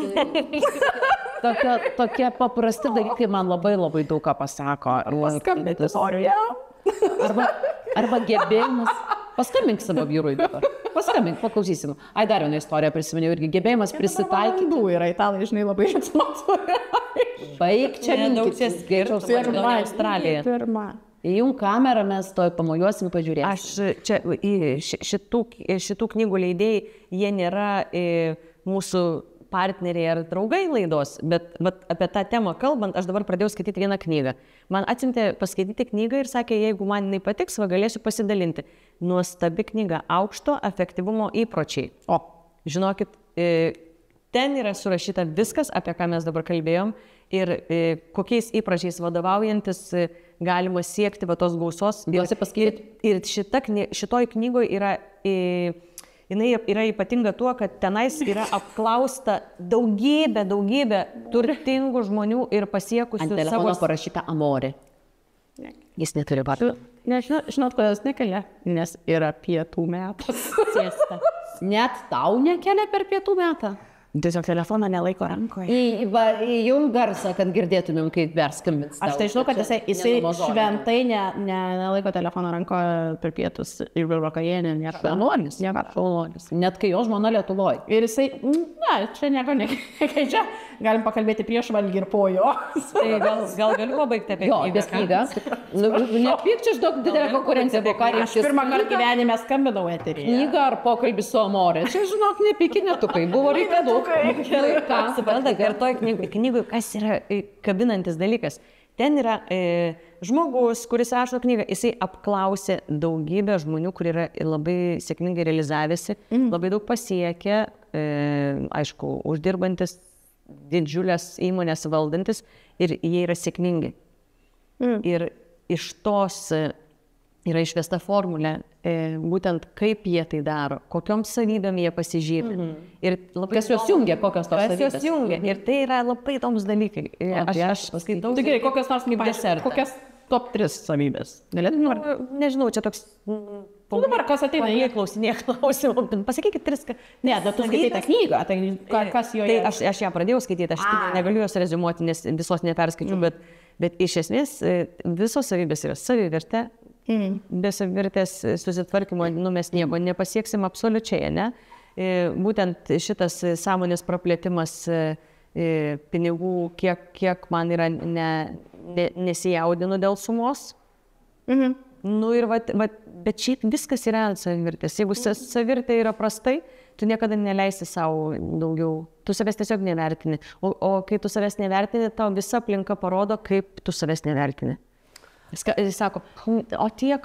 Tokie paprasti dalykai man labai daug ką pasako. Skambėti istoriją. Arba gebėjimas. Paskambink savo vyrui dabar. Paskambink, paklausysim. Ai, dar vieną istoriją prisiminiau irgi. Gebėjimas prisitaikyti. Yra italai, žinai, labai atsimatuoja. Baig čia Nedaug čia skirtumų. Pirma, Australija. Pirma. Įjung kamerą, mes to pamojuosim, pažiūrėsim. Aš čia šitų knygų leidėjai, jie nėra mūsų partneriai ar draugai laidos, bet apie tą temą kalbant, aš dabar pradėjau skaityti vieną knygą. Man atsiuntė paskaityti knygą ir sakė, jeigu man jinai patiks, galėsiu pasidalinti. Nuostabi knyga Aukšto efektyvumo įpročiai. O, žinokit, ten yra surašyta viskas, apie ką mes dabar kalbėjom ir kokiais įpročiais vadovaujantis galima siekti va tos gausos. Ir šitoj knygoje yra... Jinai yra ypatinga tuo, kad tenais yra apklausta daugybė turtingų žmonių ir pasiekusių ant telefono parašyta Amore. Jis neturi vardo. Žinot, kodėl jis nekelia? Nes yra pietų metas. Net tau nekelia per pietų metą? Tiesiog telefoną nelaiko rankoje. Įjung garsą, kad girdėtumėm, kaip perskambins. Aš tai žinau, kad jisai šventai nelaiko telefono rankoje per pietus ir vakarienę. Šaunuolis. Net kai jo žmona Lietuvoje. Ir jisai, čia nieko nekeičia. Galim pakalbėti prieš valgį ir po jo. Tai gal galiu pabaigti apie knygą? Nepyk, čia daug didelė konkurencija. Aš pirmą kartą gyvenime skambinau eterį. Knygą ar pokalbį su Amore? Čia, žinok, nepyki netukai. Buvo reikia daug. Suprantate, ir toj knygui, kas yra kabinantis dalykas. Ten yra žmogus, kuris rašo knygą, jisai apklausė daugybę žmonių, kurie yra labai sėkmingai realizavęsi, labai daug pasiekė, aišku, uždirbantis, didžiulės įmonės valdantis ir jie yra sėkmingi. Ir iš tos yra išvesta formulė, būtent kaip jie tai daro, kokiom savybėm jie pasižymi. Ir kas juos jungia, kokios tos savybės. Kas juos jungia. Ir tai yra labai įdomus dalykai. Aš paskaitau. Tai gerai, kokios nors desertą. Kokias top 3 savybės? Nežinau, čia toks... Dabar kas ateina? Jie klausinėja klausimų. Pasakykit 3. Ne, bet tu skaitai tą knygą, tai kas joje... Tai aš ją pradėjau skaityti, aš negaliu jos reziumuoti, nes visos neperskaičiu, bet iš esmės visos savybės yra savivertė. Be savivertės susitvarkymo mes nieko nepasieksim absoliučiai, ne? Būtent šitas sąmonės praplėtimas pinigų, kiek man yra nesijaudinu dėl sumos. Nu ir bet šiaip viskas yra savivertės. Jeigu savivertė yra prastai, tu niekada neleisi savo daugiau. Tu savęs tiesiog nevertini. O kai tu savęs nevertini, tau visa aplinka parodo, kaip tu savęs nevertini. Jis sako, o tiek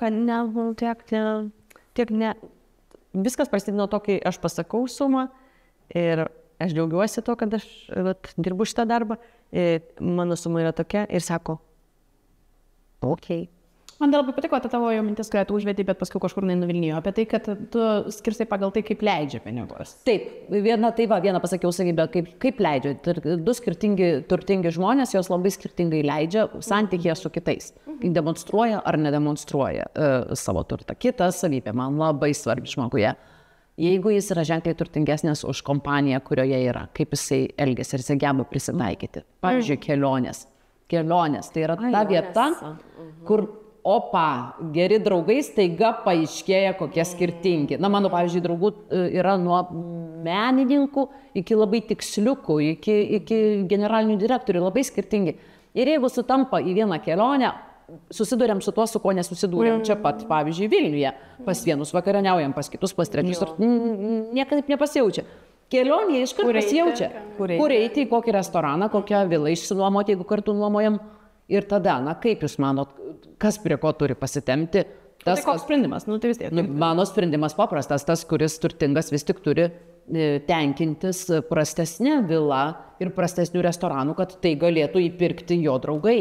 ne. Viskas prasideda nuo to, kai aš pasakau sumą ir aš džiaugiuosi to, kad aš dirbu šitą darbą. Mano suma yra tokia ir sako, okei. Man labai patiko ta tavo mintis, kad tu užvedai, bet paskui kažkur nuvilnijo. Apie tai, kad tu skirstai pagal tai, kaip leidžia pinigus. Taip, vieną pasakiau savybę, kaip leidžia. 2 skirtingi turtingi žmonės, jos labai skirtingai leidžia santykėje su kitais. Demonstruoja ar nedemonstruoja savo turtą. Kita savybė, man labai svarbi žmoguje. Jeigu jis yra ženkliai turtingesnės už kompaniją, kurioje yra, kaip jisai elgiasi ir jisai geba prisitaikyti. Pavyzdžiui, kelionės. Kelionės, tai yra ta vieta, kur geri draugai staiga paaiškėja, kokie skirtingi. Na, mano, pavyzdžiui, draugų yra nuo menininkų iki labai tiksliukų, iki generalinių direktorių, labai skirtingi. Ir jeigu sutampa į vieną kelionę, susidurėm su tuo, su ko nesusidūrėm čia pat, pavyzdžiui, Vilniuje. Pas vienus vakarieniaujam, pas kitus, pas trečius, ir niekada nepasijaučia. Kelionė iškart pasijaučia. Kur eiti, į kokį restoraną, kokią vilą išsinuomoti, jeigu kartu nuomojam. Ir tada, na, kaip jūs manot, kas prie ko turi pasitemti? Tai koks sprendimas? Nu, tai vis tiek. Mano sprendimas paprastas, tas, kuris turtingas vis tik turi tenkintis prastesnė vila ir prastesnių restoranų, kad tai galėtų įpirkti jo draugai.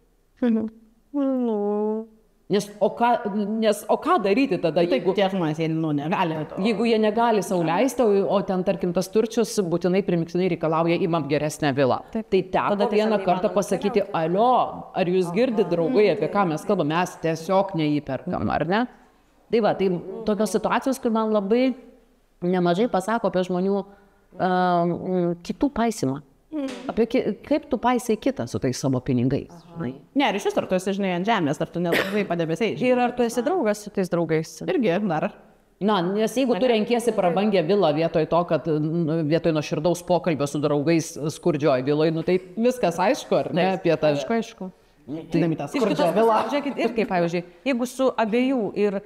Nes o ką daryti tada, jeigu tie žmonės, jie negali. Jeigu jie negali sau leisti, o ten, tarkim, tas turčius būtinai primiktinai reikalauja imam geresnę vilą. Tai teko vieną kartą pasakyti, alio, ar jūs girdite, draugai, apie ką mes kalbame, mes tiesiog neįperkam, ar ne? Tai va, tai tokios situacijos, kur man labai nemažai pasako apie žmonių kitų paisymą. Kaip tu paisai kitą su tais savo pinigais? Ne, ir iš vis, ar tu esi, žinai, ant žemės, ar tu nelabai padebesiai. Ir ar tu esi draugas su tais draugais? Irgi, dar. Na, nes jeigu tu renkiesi prabangę vilą vietoj to, kad vietoj nuoširdaus pokalbio su draugais skurdžioj viloj, nu tai viskas aišku, ar ne, apie tą... Aišku. Tai namitas Iš kitos pusės, žiūrėkit, ir kaip, pavyzdžiui, jeigu su abiejų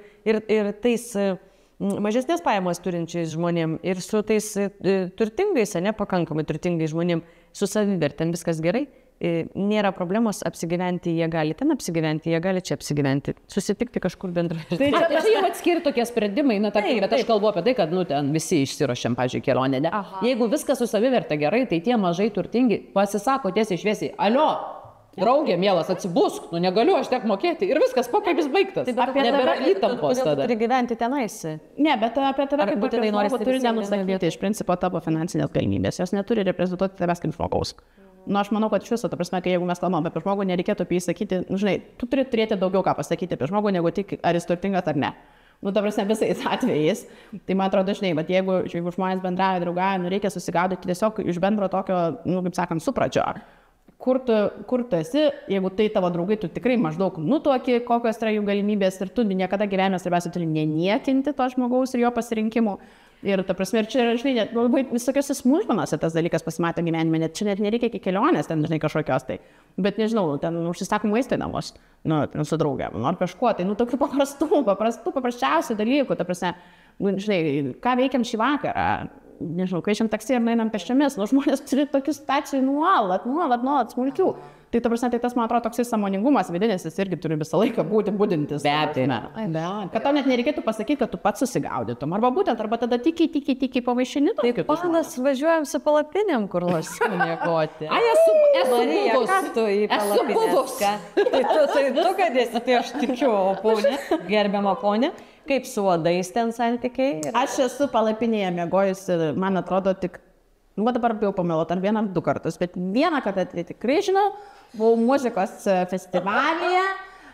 ir tais mažesnės pajamos turinčiais žmonėm ir su tais turtingais, nepakankamai turtingais žmonėm, su savivertėm viskas gerai, nėra problemos apsigyventi, jie gali ten apsigyventi, jie gali čia apsigyventi, susitikti kažkur bendrai. Tai čia jau atskiri tokie sprendimai, na, tarkim, bet aš kalbu apie tai, kad, nu, ten visi išsiruošiam, pavyzdžiui, kelionę, ne? Jeigu viskas su savivertė gerai, tai tie mažai turtingi pasisako tiesiai šviesiai, alio, draugė, mielas, atsibusk, nu negaliu aš tiek mokėti ir viskas, pokalbis baigtas. Nebėra įtampos tada. Turi gyventi tenais. Ne, bet apie tave kaip būtinai nori turi nenusakyti iš principo tavo finansinės galimybės, jos neturi reprezentuoti tavęs kaip žmogaus. Nu, aš manau, kad iš viso, ta prasme, kai jeigu mes kalbame apie žmogų, nereikėtų apie jį sakyti, nu, žinai, tu turi turėti daugiau ką pasakyti apie žmogų, negu tik ar jis turtingas ar ne. Nu, ta prasme, visais atvejais. Tai man atrodo, žinai, bet jeigu žmonės bendrauja, draugauja, nu, reikia susigaudyti tiesiog iš bendro tokio, nu, kaip sakant, supradžio. Kur tu esi, jeigu tai tavo draugai, tu tikrai maždaug nutuoki, kokios yra jų galimybės ir tu niekada gyvenime svarbiausia turi neniekinti to žmogaus ir jo pasirinkimų. Ir ta prasme, ir čia, žinai, labai visokiose smulkmenose tas dalykas pasimato gyvenime, net čia net nereikia iki kelionės, ten, žinai, kažkokios tai. Bet nežinau, ten užsisakom maistą į namus, nu, su draugėm, ar kažkuo, tai, nu, tokių paprasčiausių dalykų, ta prasme, žinai, ką veikiam šį vakarą. Nežinau, kai šiam taksi ir einam pėsčiomis, nu, žmonės turi tokių situacijų nuolat smulkių. Tai ta prasme, tai tas, man atrodo, toksai sąmoningumas vidinis, jis irgi turi visą laiką būti budintis. Be abejo. Kad tau net nereikėtų pasakyti, kad tu pats susigaudytum. Arba tada tikiai pavaišini. Taip, panas, važiuojam su palapinėm kur nors miegoti. Ai, esu buvus. Ką tu į palapinę? Tai tu, kad esi, tai aš tikiu, o ponė, gerbiama ponė. Kaip su uodais ten santykiai? Aš esu palapinėje miegojusi, man atrodo, tik, nu, dabar bijau pameluoti, ar vieną, 2 kartus, bet vieną kartą tai tikrai žinau, buvau muzikos festivalyje,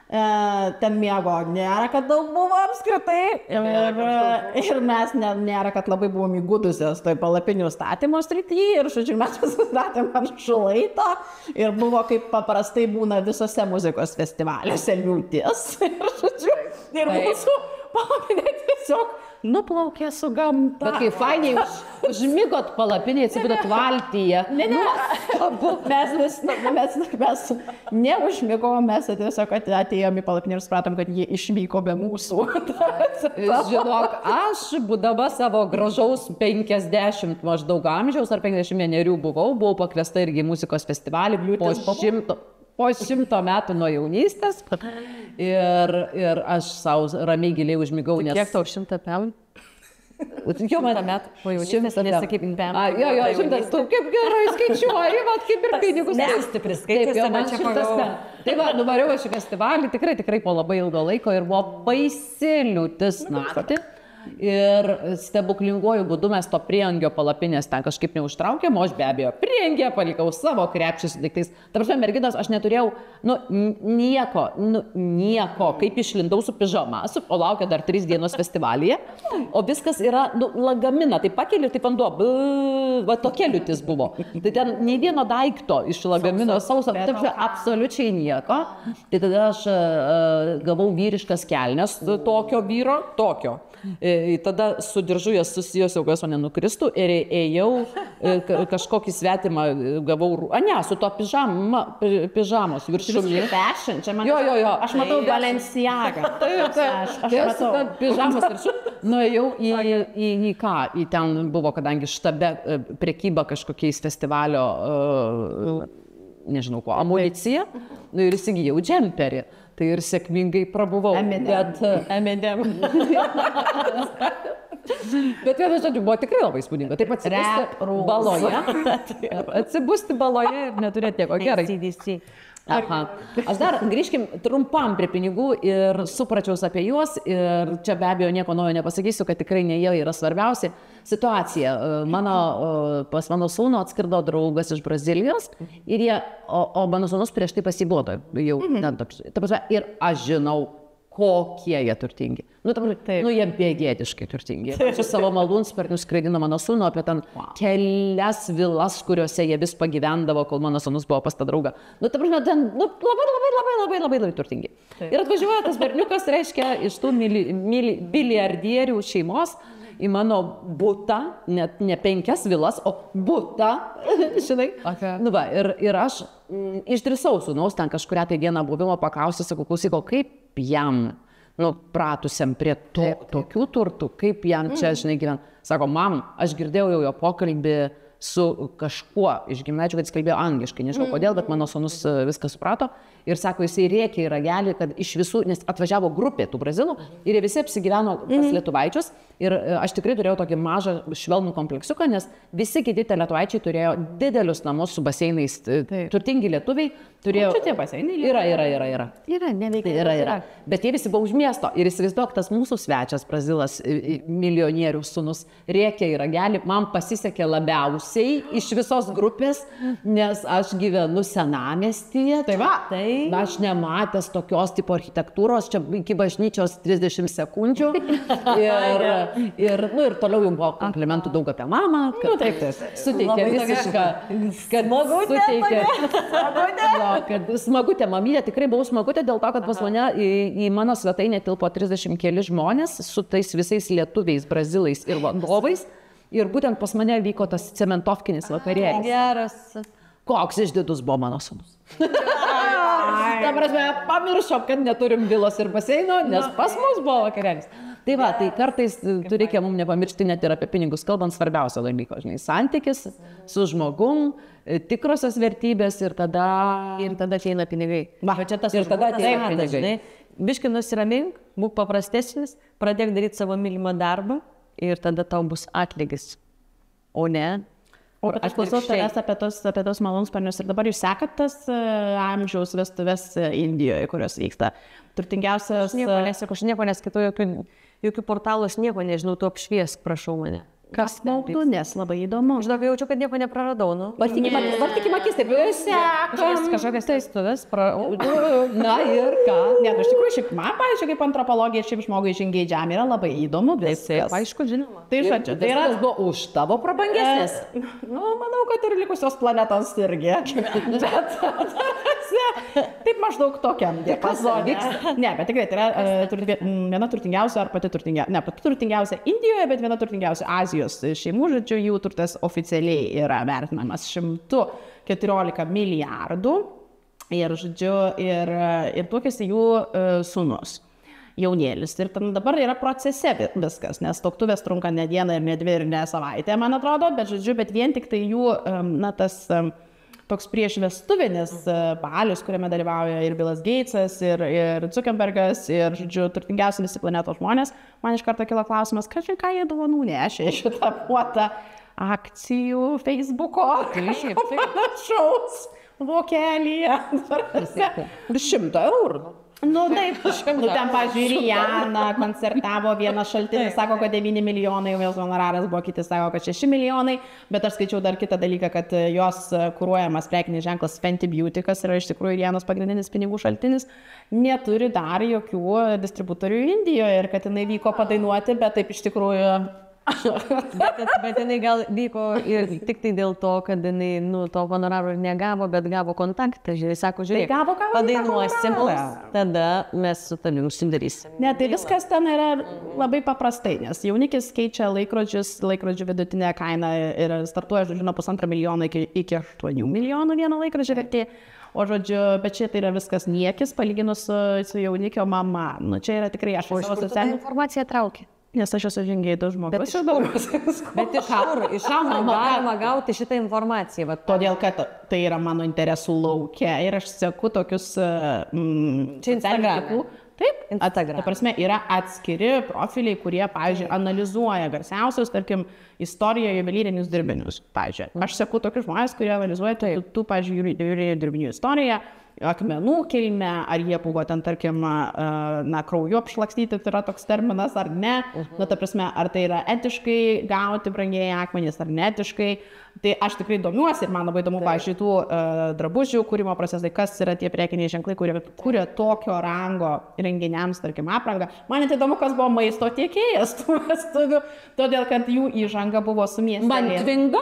ten miego nėra, kad daug buvo apskritai ir mes nėra, kad labai buvom įgudusios toj palapinių statymo srityje ir, žodžiu, mes pasistatėm ant šlaito ir buvo kaip paprastai būna visose muzikos festivaliuose liūtis ir, žodžiu, ir mūsų palapinė tiesiog nuplaukė su gamta. Bet kai fainiai užmigot palapinėje, atsibudot valtyje. Ne, mes neužmigom, mes tiesiog atėjom į palapinę ir supratom, kad jie išvyko be mūsų. Žinok, aš būdama savo gražaus 50 maždaug amžiaus ar 51 buvau pakviesta irgi į muzikos festivalį po 100 metų nuo jaunystės ir aš savo ramiai giliai užmigau, nes... Kiek tau 100 metų? Jo, man 100 metų po jaunystės, nesakyk, Jo, 100, tu kaip gerai skaičiuoji, kaip ir pinigus. Nestipris skaičius, tame čia pagalvoju. Tai va, nuvariau aš į festivalį, tikrai po labai ilgo laiko ir buvo baisi liūtis naktį. Ir stebuklinguoju būdu mes to prieangio palapinės ten kažkaip neužtraukėm, o aš be abejo prieangę palikau savo krepšį su daiktais. Ta prasme, merginos, aš neturėjau, nieko, kaip išlindau su pižama, o laukia dar 3 dienos festivalyje, o viskas yra, lagamina, tai pakeli, tai vanduo, va tokia liūtis buvo. Tai ten nei vieno daikto iš lagamino sauso, absoliučiai nieko. Tai tada aš gavau vyriškas kelnes tokio vyro, tokio. Tada su diržu jas susijosiau, kad jos mane nukristų ir ėjau kažkokį svetimą, gavau, su to pižamos viršumi. Fashion, čia man... Jo. Aš matau Balenciagą. Aš matau pižamos viršumi. Nuėjau į ką, ten buvo, kadangi štabe prekyba kažkokiais festivalio, nežinau ko, amunicija, ir įsigijau džemperį. Tai ir sėkmingai prabuvau. M&M. Bet vienu žodžiu, buvo tikrai labai spūdinga. Taip atsibusti baloje ir neturėti tieko. Gerai. CDC. Aha. Aš dar grįžkim trumpam prie pinigų ir supračiaus apie juos ir čia be abejo nieko naujo nepasakysiu, kad tikrai ne jie yra svarbiausia situacija. Pas mano sūnų atskrido draugas iš Brazilijos ir o mano sūnus prieš tai pasibodo jau. Ir aš žinau, kokie jie turtingi. Nu, jie begėdiškai turtingi. Aš savo malūnsparniu skraidino mano sūnų apie ten kelias vilas, kuriuose jie vis pagyvendavo, kol mano sūnus buvo pas tą draugą. Nu, labai turtingi. Ir atvažiuoja tas berniukas, reiškia, iš tų milijardierių šeimos į mano butą, net ne 5 vilas, o butą, žinai. Okay. Nu va, ir aš išdrįsau sūnaus ten kažkurią tai dieną buvimo paklausti, sakau, klausyk, kaip jam, pratusiam prie tokių turtų, kaip jam čia, žinai, gyvent. Sako, mam, aš girdėjau jau jo pokalbį su kažkuo iš giminaičių, kad jis kalbėjo angliškai, nežinau kodėl, bet mano sūnus viską suprato. Ir sako, jisai rėkė į ragelį, kad iš visų, nes atvažiavo grupė tų brazilų ir jie visi apsigyveno pas lietuvaičius. Ir aš tikrai turėjau tokį mažą švelnų kompleksiuką, nes visi kiti lietuvaičiai turėjo didelius namus su baseinais, turtingi lietuviai. Turėjo... Čia tie baseinai? Yra, neveikia. Yra. Bet jie visi buvo už miesto. Ir įsivaizduok, tas mūsų svečias, brazilas, milijonierius sūnus, rėkė į ragelį. Man pasisekė labiausiai iš visos grupės, nes aš gyvenu senamiestyje. Tai va. Aš nematęs tokios tipo architektūros, čia iki bažnyčios 30 sekundžių. Ir toliau jums buvo komplimentų daug apie mamą, kad suteikė visišką, kad smagutė mamytė, tikrai buvau smagutė dėl to, kad pas mane į mano svetainę tilpo 30 keli žmonės su tais visais lietuviais, brazilais ir vadovais. Ir būtent pas mane vyko tas cementovkinis vakarėlis. Geras. Koks išdidus buvo mano sūnus. Ta prasme, pamiršom, kad neturim vilos ir baseino, nes pas mus buvo vakarėlis. Tai va, tai kartais reikia mums nepamiršti net ir apie pinigus, kalbant svarbiausio dalyko, žinai, santykis su žmogum, tikrosios vertybės ir tada ateina pinigai. Va, čia tas ir tada ateina pinigai. Biški nusiramink, būk paprastesnis, pradėk daryti savo mylimą darbą ir tada tau bus atlygis. O ne? O aš klausau tavęs apie tos malūnsparnius ir dabar jūs sekat tas amžiaus vestuves Indijoje, kurios vyksta. Turtingiausias... Aš nieko neskaitau, jokių portalų, aš nieko nežinau, tu apšviesk, prašau mane. Kas naudu, nes labai įdomu. Aš dabar jaučiu, kad nieko nepraradau, nu. Vartikim akis, taip jau sekam. Kažkokias teistuvės. Na ir ką? Ne, iš tikrųjų, šiaip man, pavyzdžiui, kaip antropologija, šiaip žmogui žingeidžiam yra labai įdomu. Taip, aišku, žinoma. Tai žodžiu, tai yra... Tas buvo už tavo prabangesnės. Manau, kad ir likusios planetos irgi. Taip maždaug tokiam diapazone. Ne, bet tikrai, tai yra viena turtingiausia ar pati turtingiausia. Ne, pati turtingiausia Indijoje, bet viena turtingiausia Azijos šeimų, žodžiu, jų turtas oficialiai yra vertinamas 114 milijardų. Ir, žodžiu, ir tuokėsi jų sūnus, jaunėlis. Ir dabar yra procese viskas, nes tuoktuvės trunka ne dieną ir ne 2 ir ne savaitę, man atrodo, bet, žodžiu, bet vien tik tai jų, tas toks priešvestuvinis balius, kuriame dalyvauja ir Billas Gatesas, ir Zuckerbergas, ir, žodžiu, turtingiausi visi planetos žmonės, man iš karto kilo klausimas, ką jie dovanų nešė šitą puotą akcijų Facebooko, panašaus vokelyje. 100 eurų. Nu taip, ten, pavyzdžiui, Rihanna koncertavo, vienas šaltinis sako, kad 9 milijonai, jos honoraras buvo, kiti sako, kad 6 milijonai, bet aš skaičiau dar kitą dalyką, kad jos kuruojamas prekinis ženklas Fenty Beauty, kas yra iš tikrųjų Rihannos pagrindinis pinigų šaltinis, neturi dar jokių distributorių Indijoje ir kad jinai vyko padainuoti, bet taip iš tikrųjų... Bet jinai gal vyko ir tik tai dėl to, kad jinai, to honoraro negavo, bet gavo kontaktą. Sako, žiūrėk, padainuosim, tada mes su tavimi užsidarysim. Ne, tai viskas ten yra labai paprastai, nes jaunikis keičia laikrodžių vidutinė kaina ir startuoja, žodžiu, nuo 1,5 milijono iki 8 milijonų vieno laikrodžio vertė. O žodžiu, bet čia tai yra viskas niekis, palyginus su jaunikio mama. Nu, čia yra tikrai aš savo socialinį informaciją traukia. Nes aš esu žingeidus žmogus. Bet iš kur galima gauti šitą informaciją? Todėl, kad tai yra mano interesų laukia ir aš seku tokius... Čia Instagram'e. Taip, ta prasme, yra atskiri profiliai, kurie, pavyzdžiui, analizuoja garsiausius, tarkim, istorijoje juvelyrinius dirbinius. Pavyzdžiui, aš seku tokius žmonės, kurie analizuoja tų, pavyzdžiui, juvelyrinių dirbinių istoriją akmenų kilmę, ar jie buvo ten, tarkim, na, krauju apšlakstyti, tai yra toks terminas, ar ne. Nu, ta prasme, ar tai yra etiškai gauti brangieji akmenys, ar neetiškai. Tai aš tikrai domiuosi ir man labai įdomu, pavyzdžiui, tų drabužių kūrimo procesai, kas yra tie prekiniai ženklai, kurie kuria tokio rango renginiams, tarkim, aprangą. Man net įdomu, kas buvo maisto tiekėjas tų vestuvių, todėl kad jų įžanga buvo su miestelėje. Man tvinga?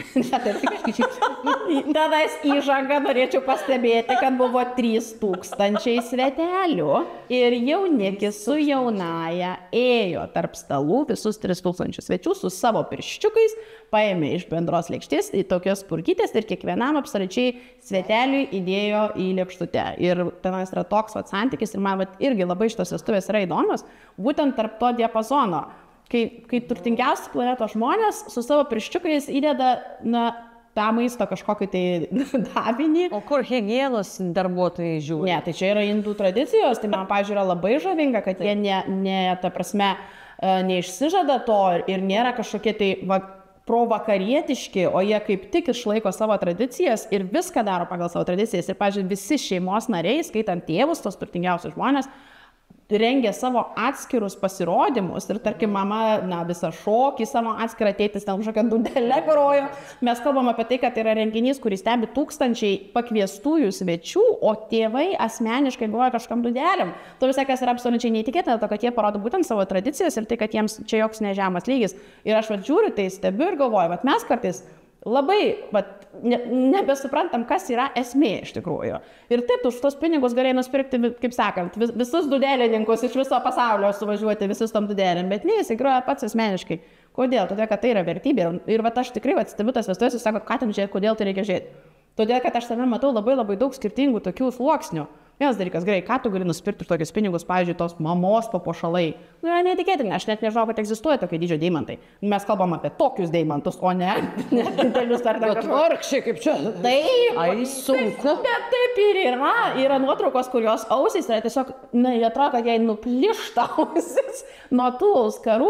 Tada įžanga norėčiau pastebėti, kad buvo 3000 svetelių ir jaunikis su jaunaja ėjo tarp stalų visus 3000 svečių su savo pirščiukais, paėmė iš bendros lėkštės į tokios purkytės ir kiekvienam absoliučiai sveteliui įdėjo į lėkštutę. Ir tenais yra toks santykis ir man irgi labai šitos vestuvės yra įdomios, būtent tarp to diapazono. Kai turtingiausi planetos žmonės su savo pirščiukais įdeda, na, tą maisto kažkokį tai davinį. O kur higienos darbuotojai žiūri? Ne, tai čia yra indų tradicijos, tai man, pavyzdžiui, yra labai žavinga, kad jie ta prasme, neišsižada to ir nėra kažkokie tai provakarietiški, o jie kaip tik išlaiko savo tradicijas ir viską daro pagal savo tradicijas. Ir, pavyzdžiui, visi šeimos nariai, skaitant tėvus, tos turtingiausius žmonės, rengia savo atskirus pasirodymus ir, tarkim, mama, na, visą šokį savo atskirą, tėtis ten kažkokią dūdelę grojo. Mes kalbam apie tai, kad tai yra renginys, kuris stebi tūkstančiai pakviestųjų svečių, o tėvai asmeniškai groja kažkam dūdelėm. To visai, kas yra absoliučiai neįtikėtina, to, kad jie parodo būtent savo tradicijas ir tai, kad jiems čia joks nežemas lygis. Ir aš žiūriu, tai stebiu ir galvoju, mes kartais labai nebesuprantam, kas yra esmė iš tikrųjų. Ir taip, už tos pinigus galėjai nusipirkti, kaip sakant, visus dūdelininkus iš viso pasaulio suvažiuoti visus tom dūdelėm, bet ne, jisai groja pats asmeniškai. Kodėl? Todėl, kad tai yra vertybė. Ir aš tikrai stebiu tas vestuvės ir sakot, ką tam žiūrėti, kodėl tai reikia žiūrėti. Todėl, kad aš tame matau labai daug skirtingų tokių sluoksnių. Vienas dalykas, gerai, ką tu gali nusipirkti už tokius pinigus, pavyzdžiui, tos mamos papuošalai. Nu, yra neįtikėtina, aš net nežinau, kad egzistuoja tokie dydžio deimantai. Mes kalbam apie tokius deimantus, o ne didelius ar dar kažkokius. Vargšiai, kaip čia. Taip, Ai, sunku. Bet taip ir yra. Yra nuotraukos, kurios ausys yra tiesiog, na, jie atrodo, kad jai nuplišta ausis nuo tų auskarų.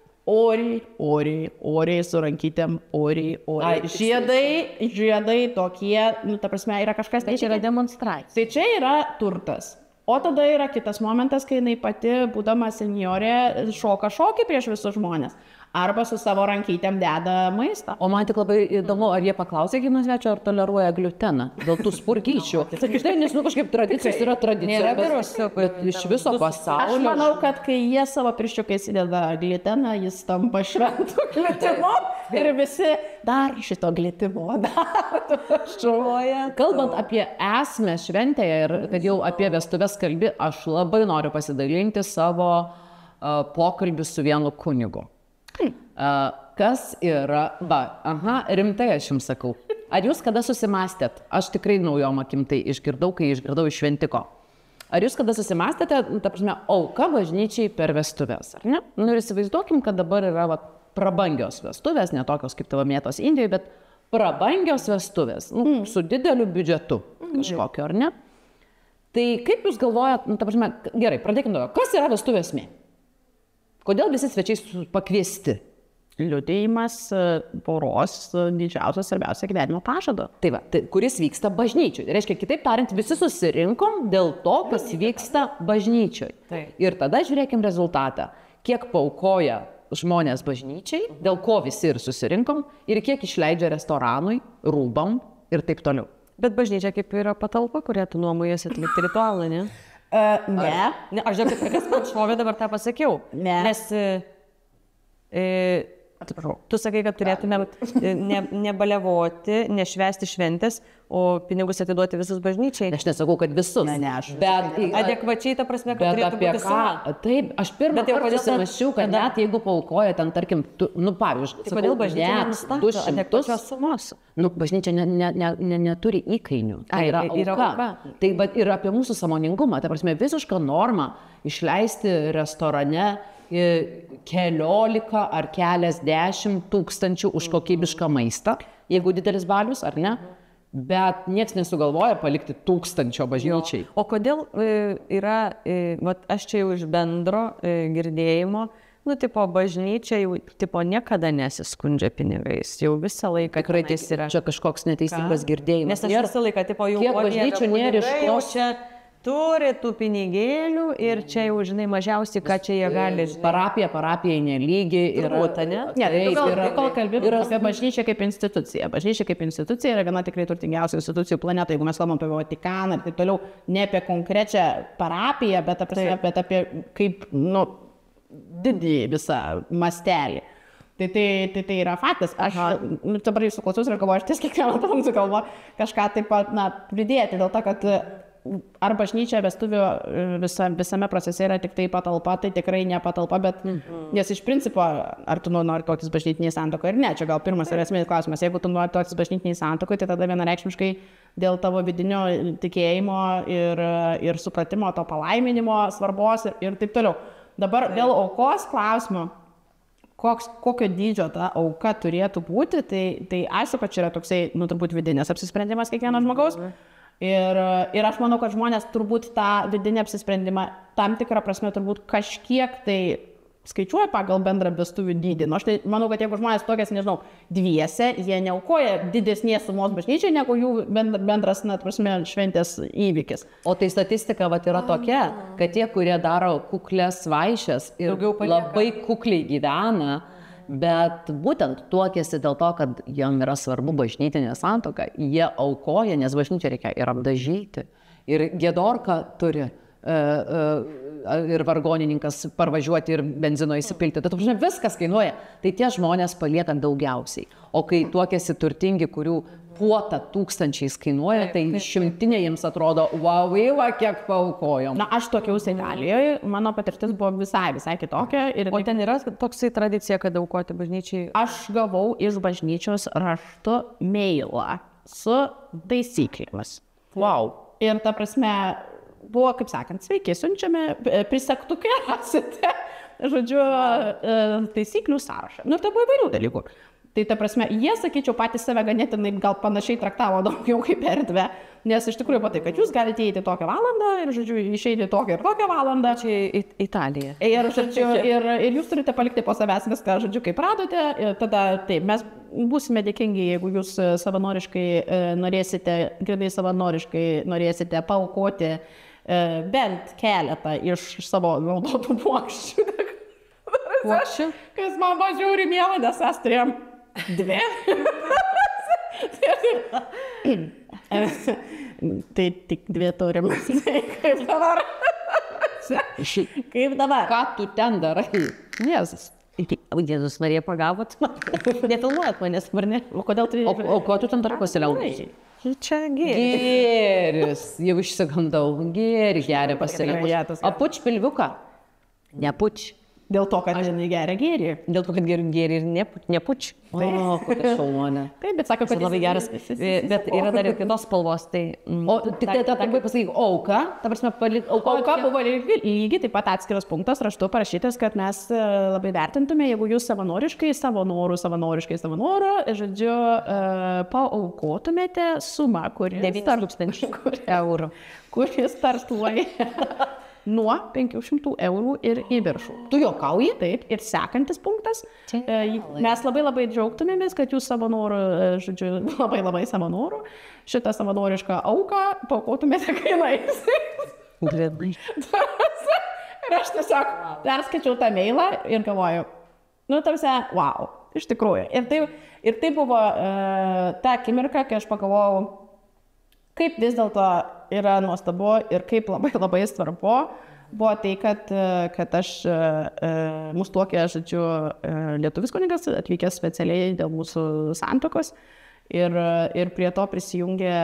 Oriai su rankytėm, oriai. Žiedai tokie, nu, ta prasme, yra kažkas. Tai čia yra demonstracija. Tai čia yra turtas. O tada yra kitas momentas, kai jinai pati, būdama senjorė, šoka šokį prieš visus žmonės. Arba su savo rankytėm deda maistą. O man tik labai įdomu, ar jie paklausė gimno svečio, ar toleruoja gliuteną dėl tų spurgyčių. Štai, nes, nu, kažkaip tradicijos yra tradicijos, bet iš viso pasaulio. Aš manau, kad kai jie savo pirščiukais įdeda gliuteną, jis tampa šventų glitimo ir visi dar šito glitimo dar. Kalbant apie esmę šventėje ir kad jau apie vestuves kalbi, aš labai noriu pasidalinti savo pokalbį su vienu kunigu. Kas yra, rimtai aš jums sakau, ar jūs kada susimastėt, aš tikrai naujom akim tai išgirdau, kai išgirdau iš šventiko, ar jūs kada susimastėte, ta prasme, auka bažnyčiai per vestuves, ar ne? Nu ir įsivaizduokim, kad dabar yra prabangios vestuvės, ne tokios kaip tavo mėtos Indijoje, bet prabangios vestuvės, su dideliu biudžetu kažkokio, ar ne? Tai kaip jūs galvojat, ta prasme, gerai, pradėkime nuo, kas yra vestuvės esmė? Kodėl visi svečiai pakviesti? Liudėjimas poros didžiausios svarbiausia gyvenimo pažado. Tai va, kuris vyksta bažnyčioj. Tai reiškia, kitaip tariant, visi susirinkom dėl to, kas vyksta bažnyčioj. Ir tada žiūrėkim rezultatą. Kiek paaukoja žmonės bažnyčiai, dėl ko visi ir susirinkom, ir kiek išleidžia restoranui, rūbam ir taip toliau. Bet bažnyčia kaip yra patalpa, kurią tu nuomojasi atlikti ritualą, ne? Ne. Aš žinau, kad kas man šovė dabar tą pasakiau. Ne. Nes tu sakai, kad turėtume nebalevoti, nešvęsti šventės, o pinigus atiduoti visus bažnyčiai. Aš nesakau, kad visus. Ne, aš. Bet adekvačiai ta prasme, kad turėtų būti suma. Taip, aš pirmą kartą susimąsčiau, kad net jeigu paaukoja ten, tarkim, pavyzdžiui, tai kodėl bažnyčia nenustato adekvačios sumos? Bažnyčia neturi įkainių. Tai yra auka. Tai ir apie mūsų sąmoningumą, ta prasme, visiška norma išleisti restorane keliolika ar keliasdešimt tūkstančių už kokybišką maistą, jeigu didelis balius, ar ne? Bet nieks nesugalvoja palikti 1000 bažnyčiai. O kodėl yra, aš čia jau iš bendro girdėjimo, Nu, tipo, bažnyčia jau, tipo, niekada nesiskundžia pinigais. Jau visą laiką. Tikrai yra čia kažkoks neteisingas girdėjimas. Nes aš visą laiką, tipo, jau... Kiek bažnyčių nėra iš tos... Čia turi tų pinigėlių ir čia jau, žinai, mažiausiai, ką čia jie gali. Parapijai nelygi yra... Turbūt, ne? Ne, tai kol kalbėjome apie bažnyčią kaip instituciją. Bažnyčia kaip institucija yra viena tikrai turtingiausių institucijų planetoje, jeigu mes kalbam apie Vatikaną ir taip toliau, ne apie konkrečią parapiją, bet apie kaip, nu, didį visą mastelį. Tai yra faktas. Aš dabar jūsų klausius ir galvoju, aš ties kiekvieną punktą kalbu kažką taip pat, na, pridėti, dėl to, kad ar bažnyčia vestuvių visame procese yra tik tai patalpa, tai tikrai ne patalpa, bet nes iš principo, ar tu nori tokius bažnytiniai santuokai ar ne, čia gal pirmas ir esminis klausimas, jeigu tu nori tokius bažnytiniai santuokai, tai tada vienareikšmiškai dėl tavo vidinio tikėjimo ir supratimo to palaiminimo svarbos ir taip toliau. Dabar dėl aukos klausimo, kokio dydžio ta auka turėtų būti, tai aišku, kad čia yra toksai, nu, turbūt vidinės apsisprendimas kiekvieno žmogaus. Ir aš manau, kad žmonės turbūt tą vidinį apsisprendimą tam tikrą prasme turbūt kažkiek tai skaičiuoja pagal bendrą vestuvių dydį. Nu, aš tai manau, kad jeigu žmonės tokias, nežinau, dviese, jie neaukoja didesnės sumos bažnyčiai, negu jų bendras, na, prasme, šventės įvykis. O tai statistika vat yra tokia, kad tie, kurie daro kuklės vaišes ir labai kukliai gyvena, bet būtent tuokėsi dėl to, kad jam yra svarbu bažnytinė santuoka, jie aukoja, nes bažnyčią reikia ir apdažyti, ir giedorką turi, ir vargonininkas parvažiuoti ir benzino įsipilti. Tai viskas kainuoja. Tai tie žmonės palieka daugiausiai. O kai tuokėsi turtingi, kurių puota tūkstančiais kainuoja, tai šimtinė jiems atrodo, wow, kiek paaukojom. Na, aš tokiausi Italijoje, mano patirtis buvo visai kitokia. O ten yra toksai tradicija, kad aukoti bažnyčiai? Aš gavau iš bažnyčios raštu mailą su taisyklėmis. Wow. Ir ta prasme, buvo, kaip sakant, sveiki, siunčiame, prisegtukę rasite, žodžiu, taisyklių sąrašą. Nu, ir tai buvo įvairių dalykų. Tai ta prasme, jie, sakyčiau, patys save ganėtinai gal panašiai traktavo daugiau kaip erdvę, nes iš tikrųjų tai, kad jūs galite įeiti tokią valandą ir, žodžiu, išeiti tokią ir tokią valandą. Čia Italija. Ir, žodžiu, ir jūs turite palikti po savęs viską, žodžiu, kaip radote. Ir tada, taip, mes būsime dėkingi, jeigu jūs savanoriškai norėsite, grinai savanoriškai norėsite paaukoti bent keletą iš savo naudotų puokščių. Puokščių? Kas man buvo žiauriai miela, nes mes turėjom 2. Tai tik 2 turim. Kaip dabar? Kaip dabar? Ką tu ten darai? Jėzus. Jėzus Marija, pagavot? Nefilmuojat manęs, ar ne? O kodėl tu... O ko tu ten darai pasiliauti? Čia gėris. Gėris. Jau išsigandau. Gėri pasiliauti. O puč pilviuką? Nepuč. Dėl to, kad jinai geria gėrį. Dėl to, kad gėrį ir nepuč. O, kokia šaunuolė. Taip, bet sako, kad labai geras. Bet yra dar ir kitos spalvos. Tai, o tik tai trumpai pasakyk, auka, ta prasme, auka buvo lygiai taip pat atskiras punktas raštu parašytas, kad mes labai vertintume, jeigu jūs savanoriškai, savo noru, žodžiu, paaukotumėte sumą, kuris 9,000 eurų, kuris startuoja nuo 500 eurų ir į viršų. Tu juokauji? Taip. Ir sekantis punktas. Mes labai džiaugtumėmės, kad jūs savo norų, žodžiu, labai savo norų, šitą savanorišką auką paaukotumėte kainais. Ir aš tiesiog perskaičiau tą mailą ir galvoju, nu, tarsi, wow, iš tikrųjų. Ir tai buvo ta akimirka, kai aš pagalvojau, kaip vis dėlto yra nuostabu ir kaip labai svarbu buvo tai, kad aš mūsų tuokė, žodžiu, lietuvis kunigas, atvykęs specialiai dėl mūsų santuokos ir prie to prisijungė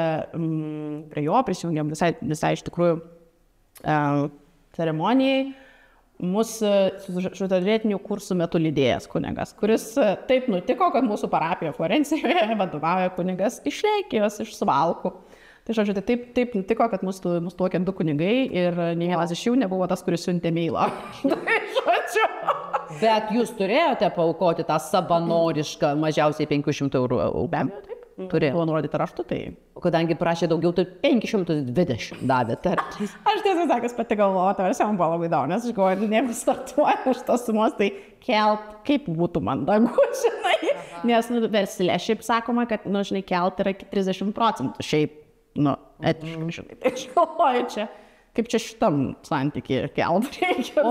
visai iš tikrųjų ceremonijai mūsų sužadėtinių kursų metu lydėjęs kunigas, kuris taip nutiko, kad mūsų parapijoje Florencijoje vadovauja kunigas iš Lenkijos, iš Suvalkų. Tai žodžiu, tai taip nutiko, kad mūsų tuokė 2 kunigai ir nei vienas iš jų nebuvo tas, kuris siuntė mailą. Tai žodžiu. Bet jūs turėjote paaukoti tą savanorišką mažiausiai 500 eurų. Be abejo, taip. turi. Buvo nurodyti raštu, tai... Kadangi prašė daugiau, tai 520 davė. Aš tiesą sakęs pati galvoju, tarsi man buvo labai įdomu, nes aš galvoju, jeigu startuoju už tos sumos, tai kelt, kaip būtų mandagu, žinai. Nes, nu, versle šiaip sakoma, kad, nu, žinai, kelt yra iki 30%. Šiaip, nu, etiškai, žinai. Tai aš galvoju čia, kaip čia šitam santykiai kelt reikia.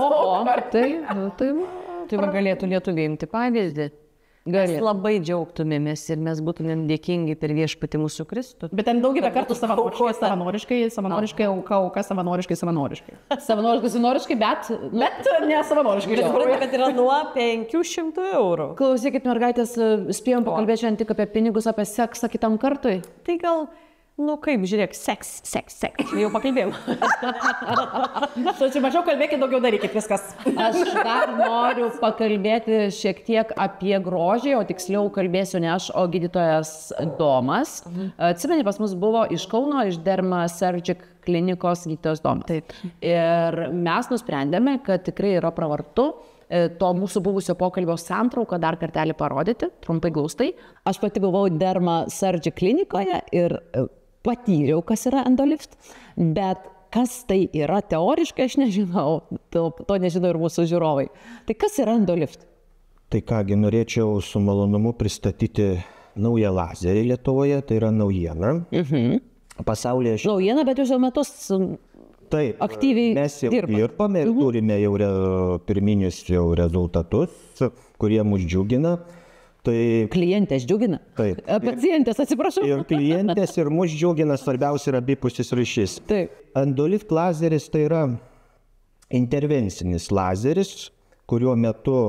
Tai va galėtų lietuviai imti pavyzdį. Mes labai džiaugtumėmės ir mes būtumėm dėkingi per viešpatį mūsų Kristų. Bet ten daugybę kartų savanoriškai, auka, savanoriškai. Savanoriškai, bet ne savanoriškai. Ir suprantate, kad yra nuo 500 eurų. Klausykit, mergaitės, spėjom pakalbėti šiandien tik apie pinigus, apie seksą kitam kartui. Tai gal, nu kaip, žiūrėk, seks. Jau pakalbėjom. Tačiau mažiau kalbėkit, daugiau darykit viskas. Aš dar noriu pakalbėti šiek tiek apie grožį, o tiksliau kalbėsiu ne aš, o gydytojas Domas. Atsimeni, pas mus buvo iš Kauno, iš Derma Surgic klinikos gydytojas Domas. Taip. Ir mes nusprendėme, kad tikrai yra pravartu to mūsų buvusio pokalbio santrauką dar kartelį parodyti, trumpai glaustai. Aš pati buvau Derma Surgic klinikoje ir patyriau, kas yra endolift, bet kas tai yra teoriškai, aš nežinau, to nežinau ir mūsų žiūrovai. Tai kas yra endolift? Tai kągi, norėčiau su malonumu pristatyti naują lazerį Lietuvoje, tai yra naujiena. Pasaulyje Naujiena, bet jūs jau metus taip, aktyviai mes jau dirbate. dirbame ir turime jau pirminius jau rezultatus, kurie mus džiugina. Tai Klientės džiugina? taip. Pacientės, atsiprašau. Ir klientės, ir mus džiugina, svarbiausia yra abipusis ryšys. Taip. Endolift lazeris tai yra intervencinis lazeris, kuriuo metu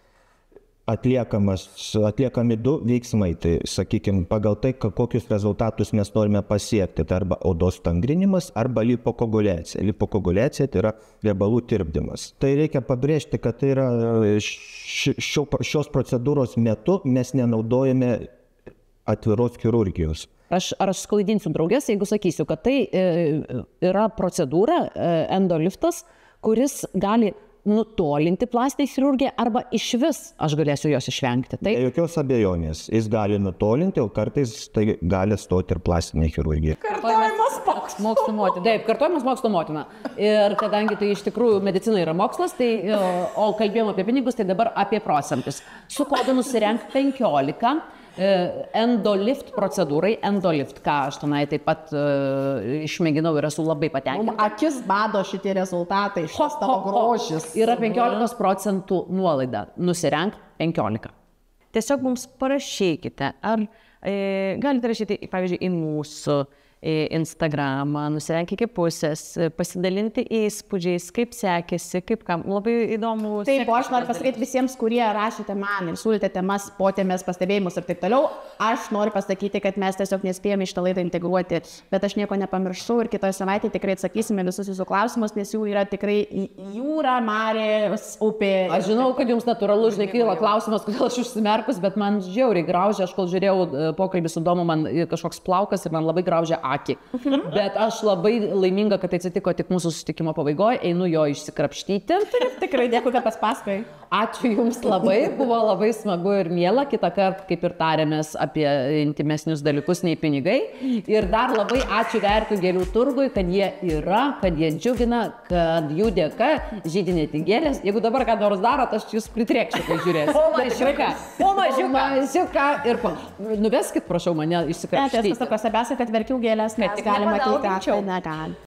atliekami du veiksmai. Tai, sakykime, pagal tai, kokius rezultatus mes norime pasiekti. Tai arba odos stangrinimas, arba lipokoagulacija. Lipokoagulacija tai yra riebalų tirpdymas. Tai reikia pabrėžti, kad tai yra šios procedūros metu mes nenaudojame atviros chirurgijos. Aš sklaidinsiu draugės, jeigu sakysiu, kad tai yra procedūra, endoliftas, kuris gali nutolinti plastinę chirurgiją arba išvis aš galėsiu jos išvengti. Be jokios abejonės, jis gali nutolinti, o kartais tai gali stoti ir plastinė chirurgija. Kartojimas Mokslo motina. Taip, kartojimas mokslo motina. Ir kadangi tai iš tikrųjų medicina yra mokslas, tai, o kalbėjom apie pinigus, tai dabar apie procentus. Su kodu nusirenk 15. Endolift procedūrai, endolift, ką aš tenai taip pat išmėginau ir esu labai patenkinta. Akis bado šitie rezultatai, šitas tavo grožis. Yra 15% nuolaida, nusirenk 15. Tiesiog mums parašykite, ar galite rašyti, pavyzdžiui, į mūsų Instagramą, nusirenk iki pusės, pasidalinti įspūdžiais, kaip sekėsi, kaip kam. Labai įdomu. Taip, o aš noriu pasakyti visiems, kurie rašėte man ir siūlėte temas, potėmės, pastebėjimus ir taip toliau. Aš noriu pasakyti, kad mes tiesiog nespėjome šitą laidą integruoti, bet aš nieko nepamiršau ir kitoje savaitėje tikrai atsakysime visus jūsų klausimus, nes jų yra tikrai jūra, marės, upė. Aš žinau, kad jums natūralu, žinai, kyla klausimas, kodėl aš užsimerkus, bet man žiauriai graužia, aš kol žiūrėjau pokalbį su Domu, man kažkoks plaukas ir man labai graužia akį. Bet aš labai laiminga, kad tai atsitiko tik mūsų susitikimo pabaigoje, einu jo išsikrapštyti. Tikrai dėkui, kad paspaskai. Ačiū Jums labai, buvo labai smagu ir miela, kitą kartą, kaip ir tarėmės, apie intimesnius dalykus nei pinigai. Ir dar labai ačiū Verkių gėlių turgui, kad jie yra, kad jie džiugina, kad jų dėka žydi ne tik gėlės. Jeigu dabar ką nors darot, aš Jūs pritrėksiu, kai žiūrėsiu. O mažiuką. Ir nuveskit, prašau, mane išsikrapštyti. Svarbiausia, kad Verkių gėlės mes galime matyti.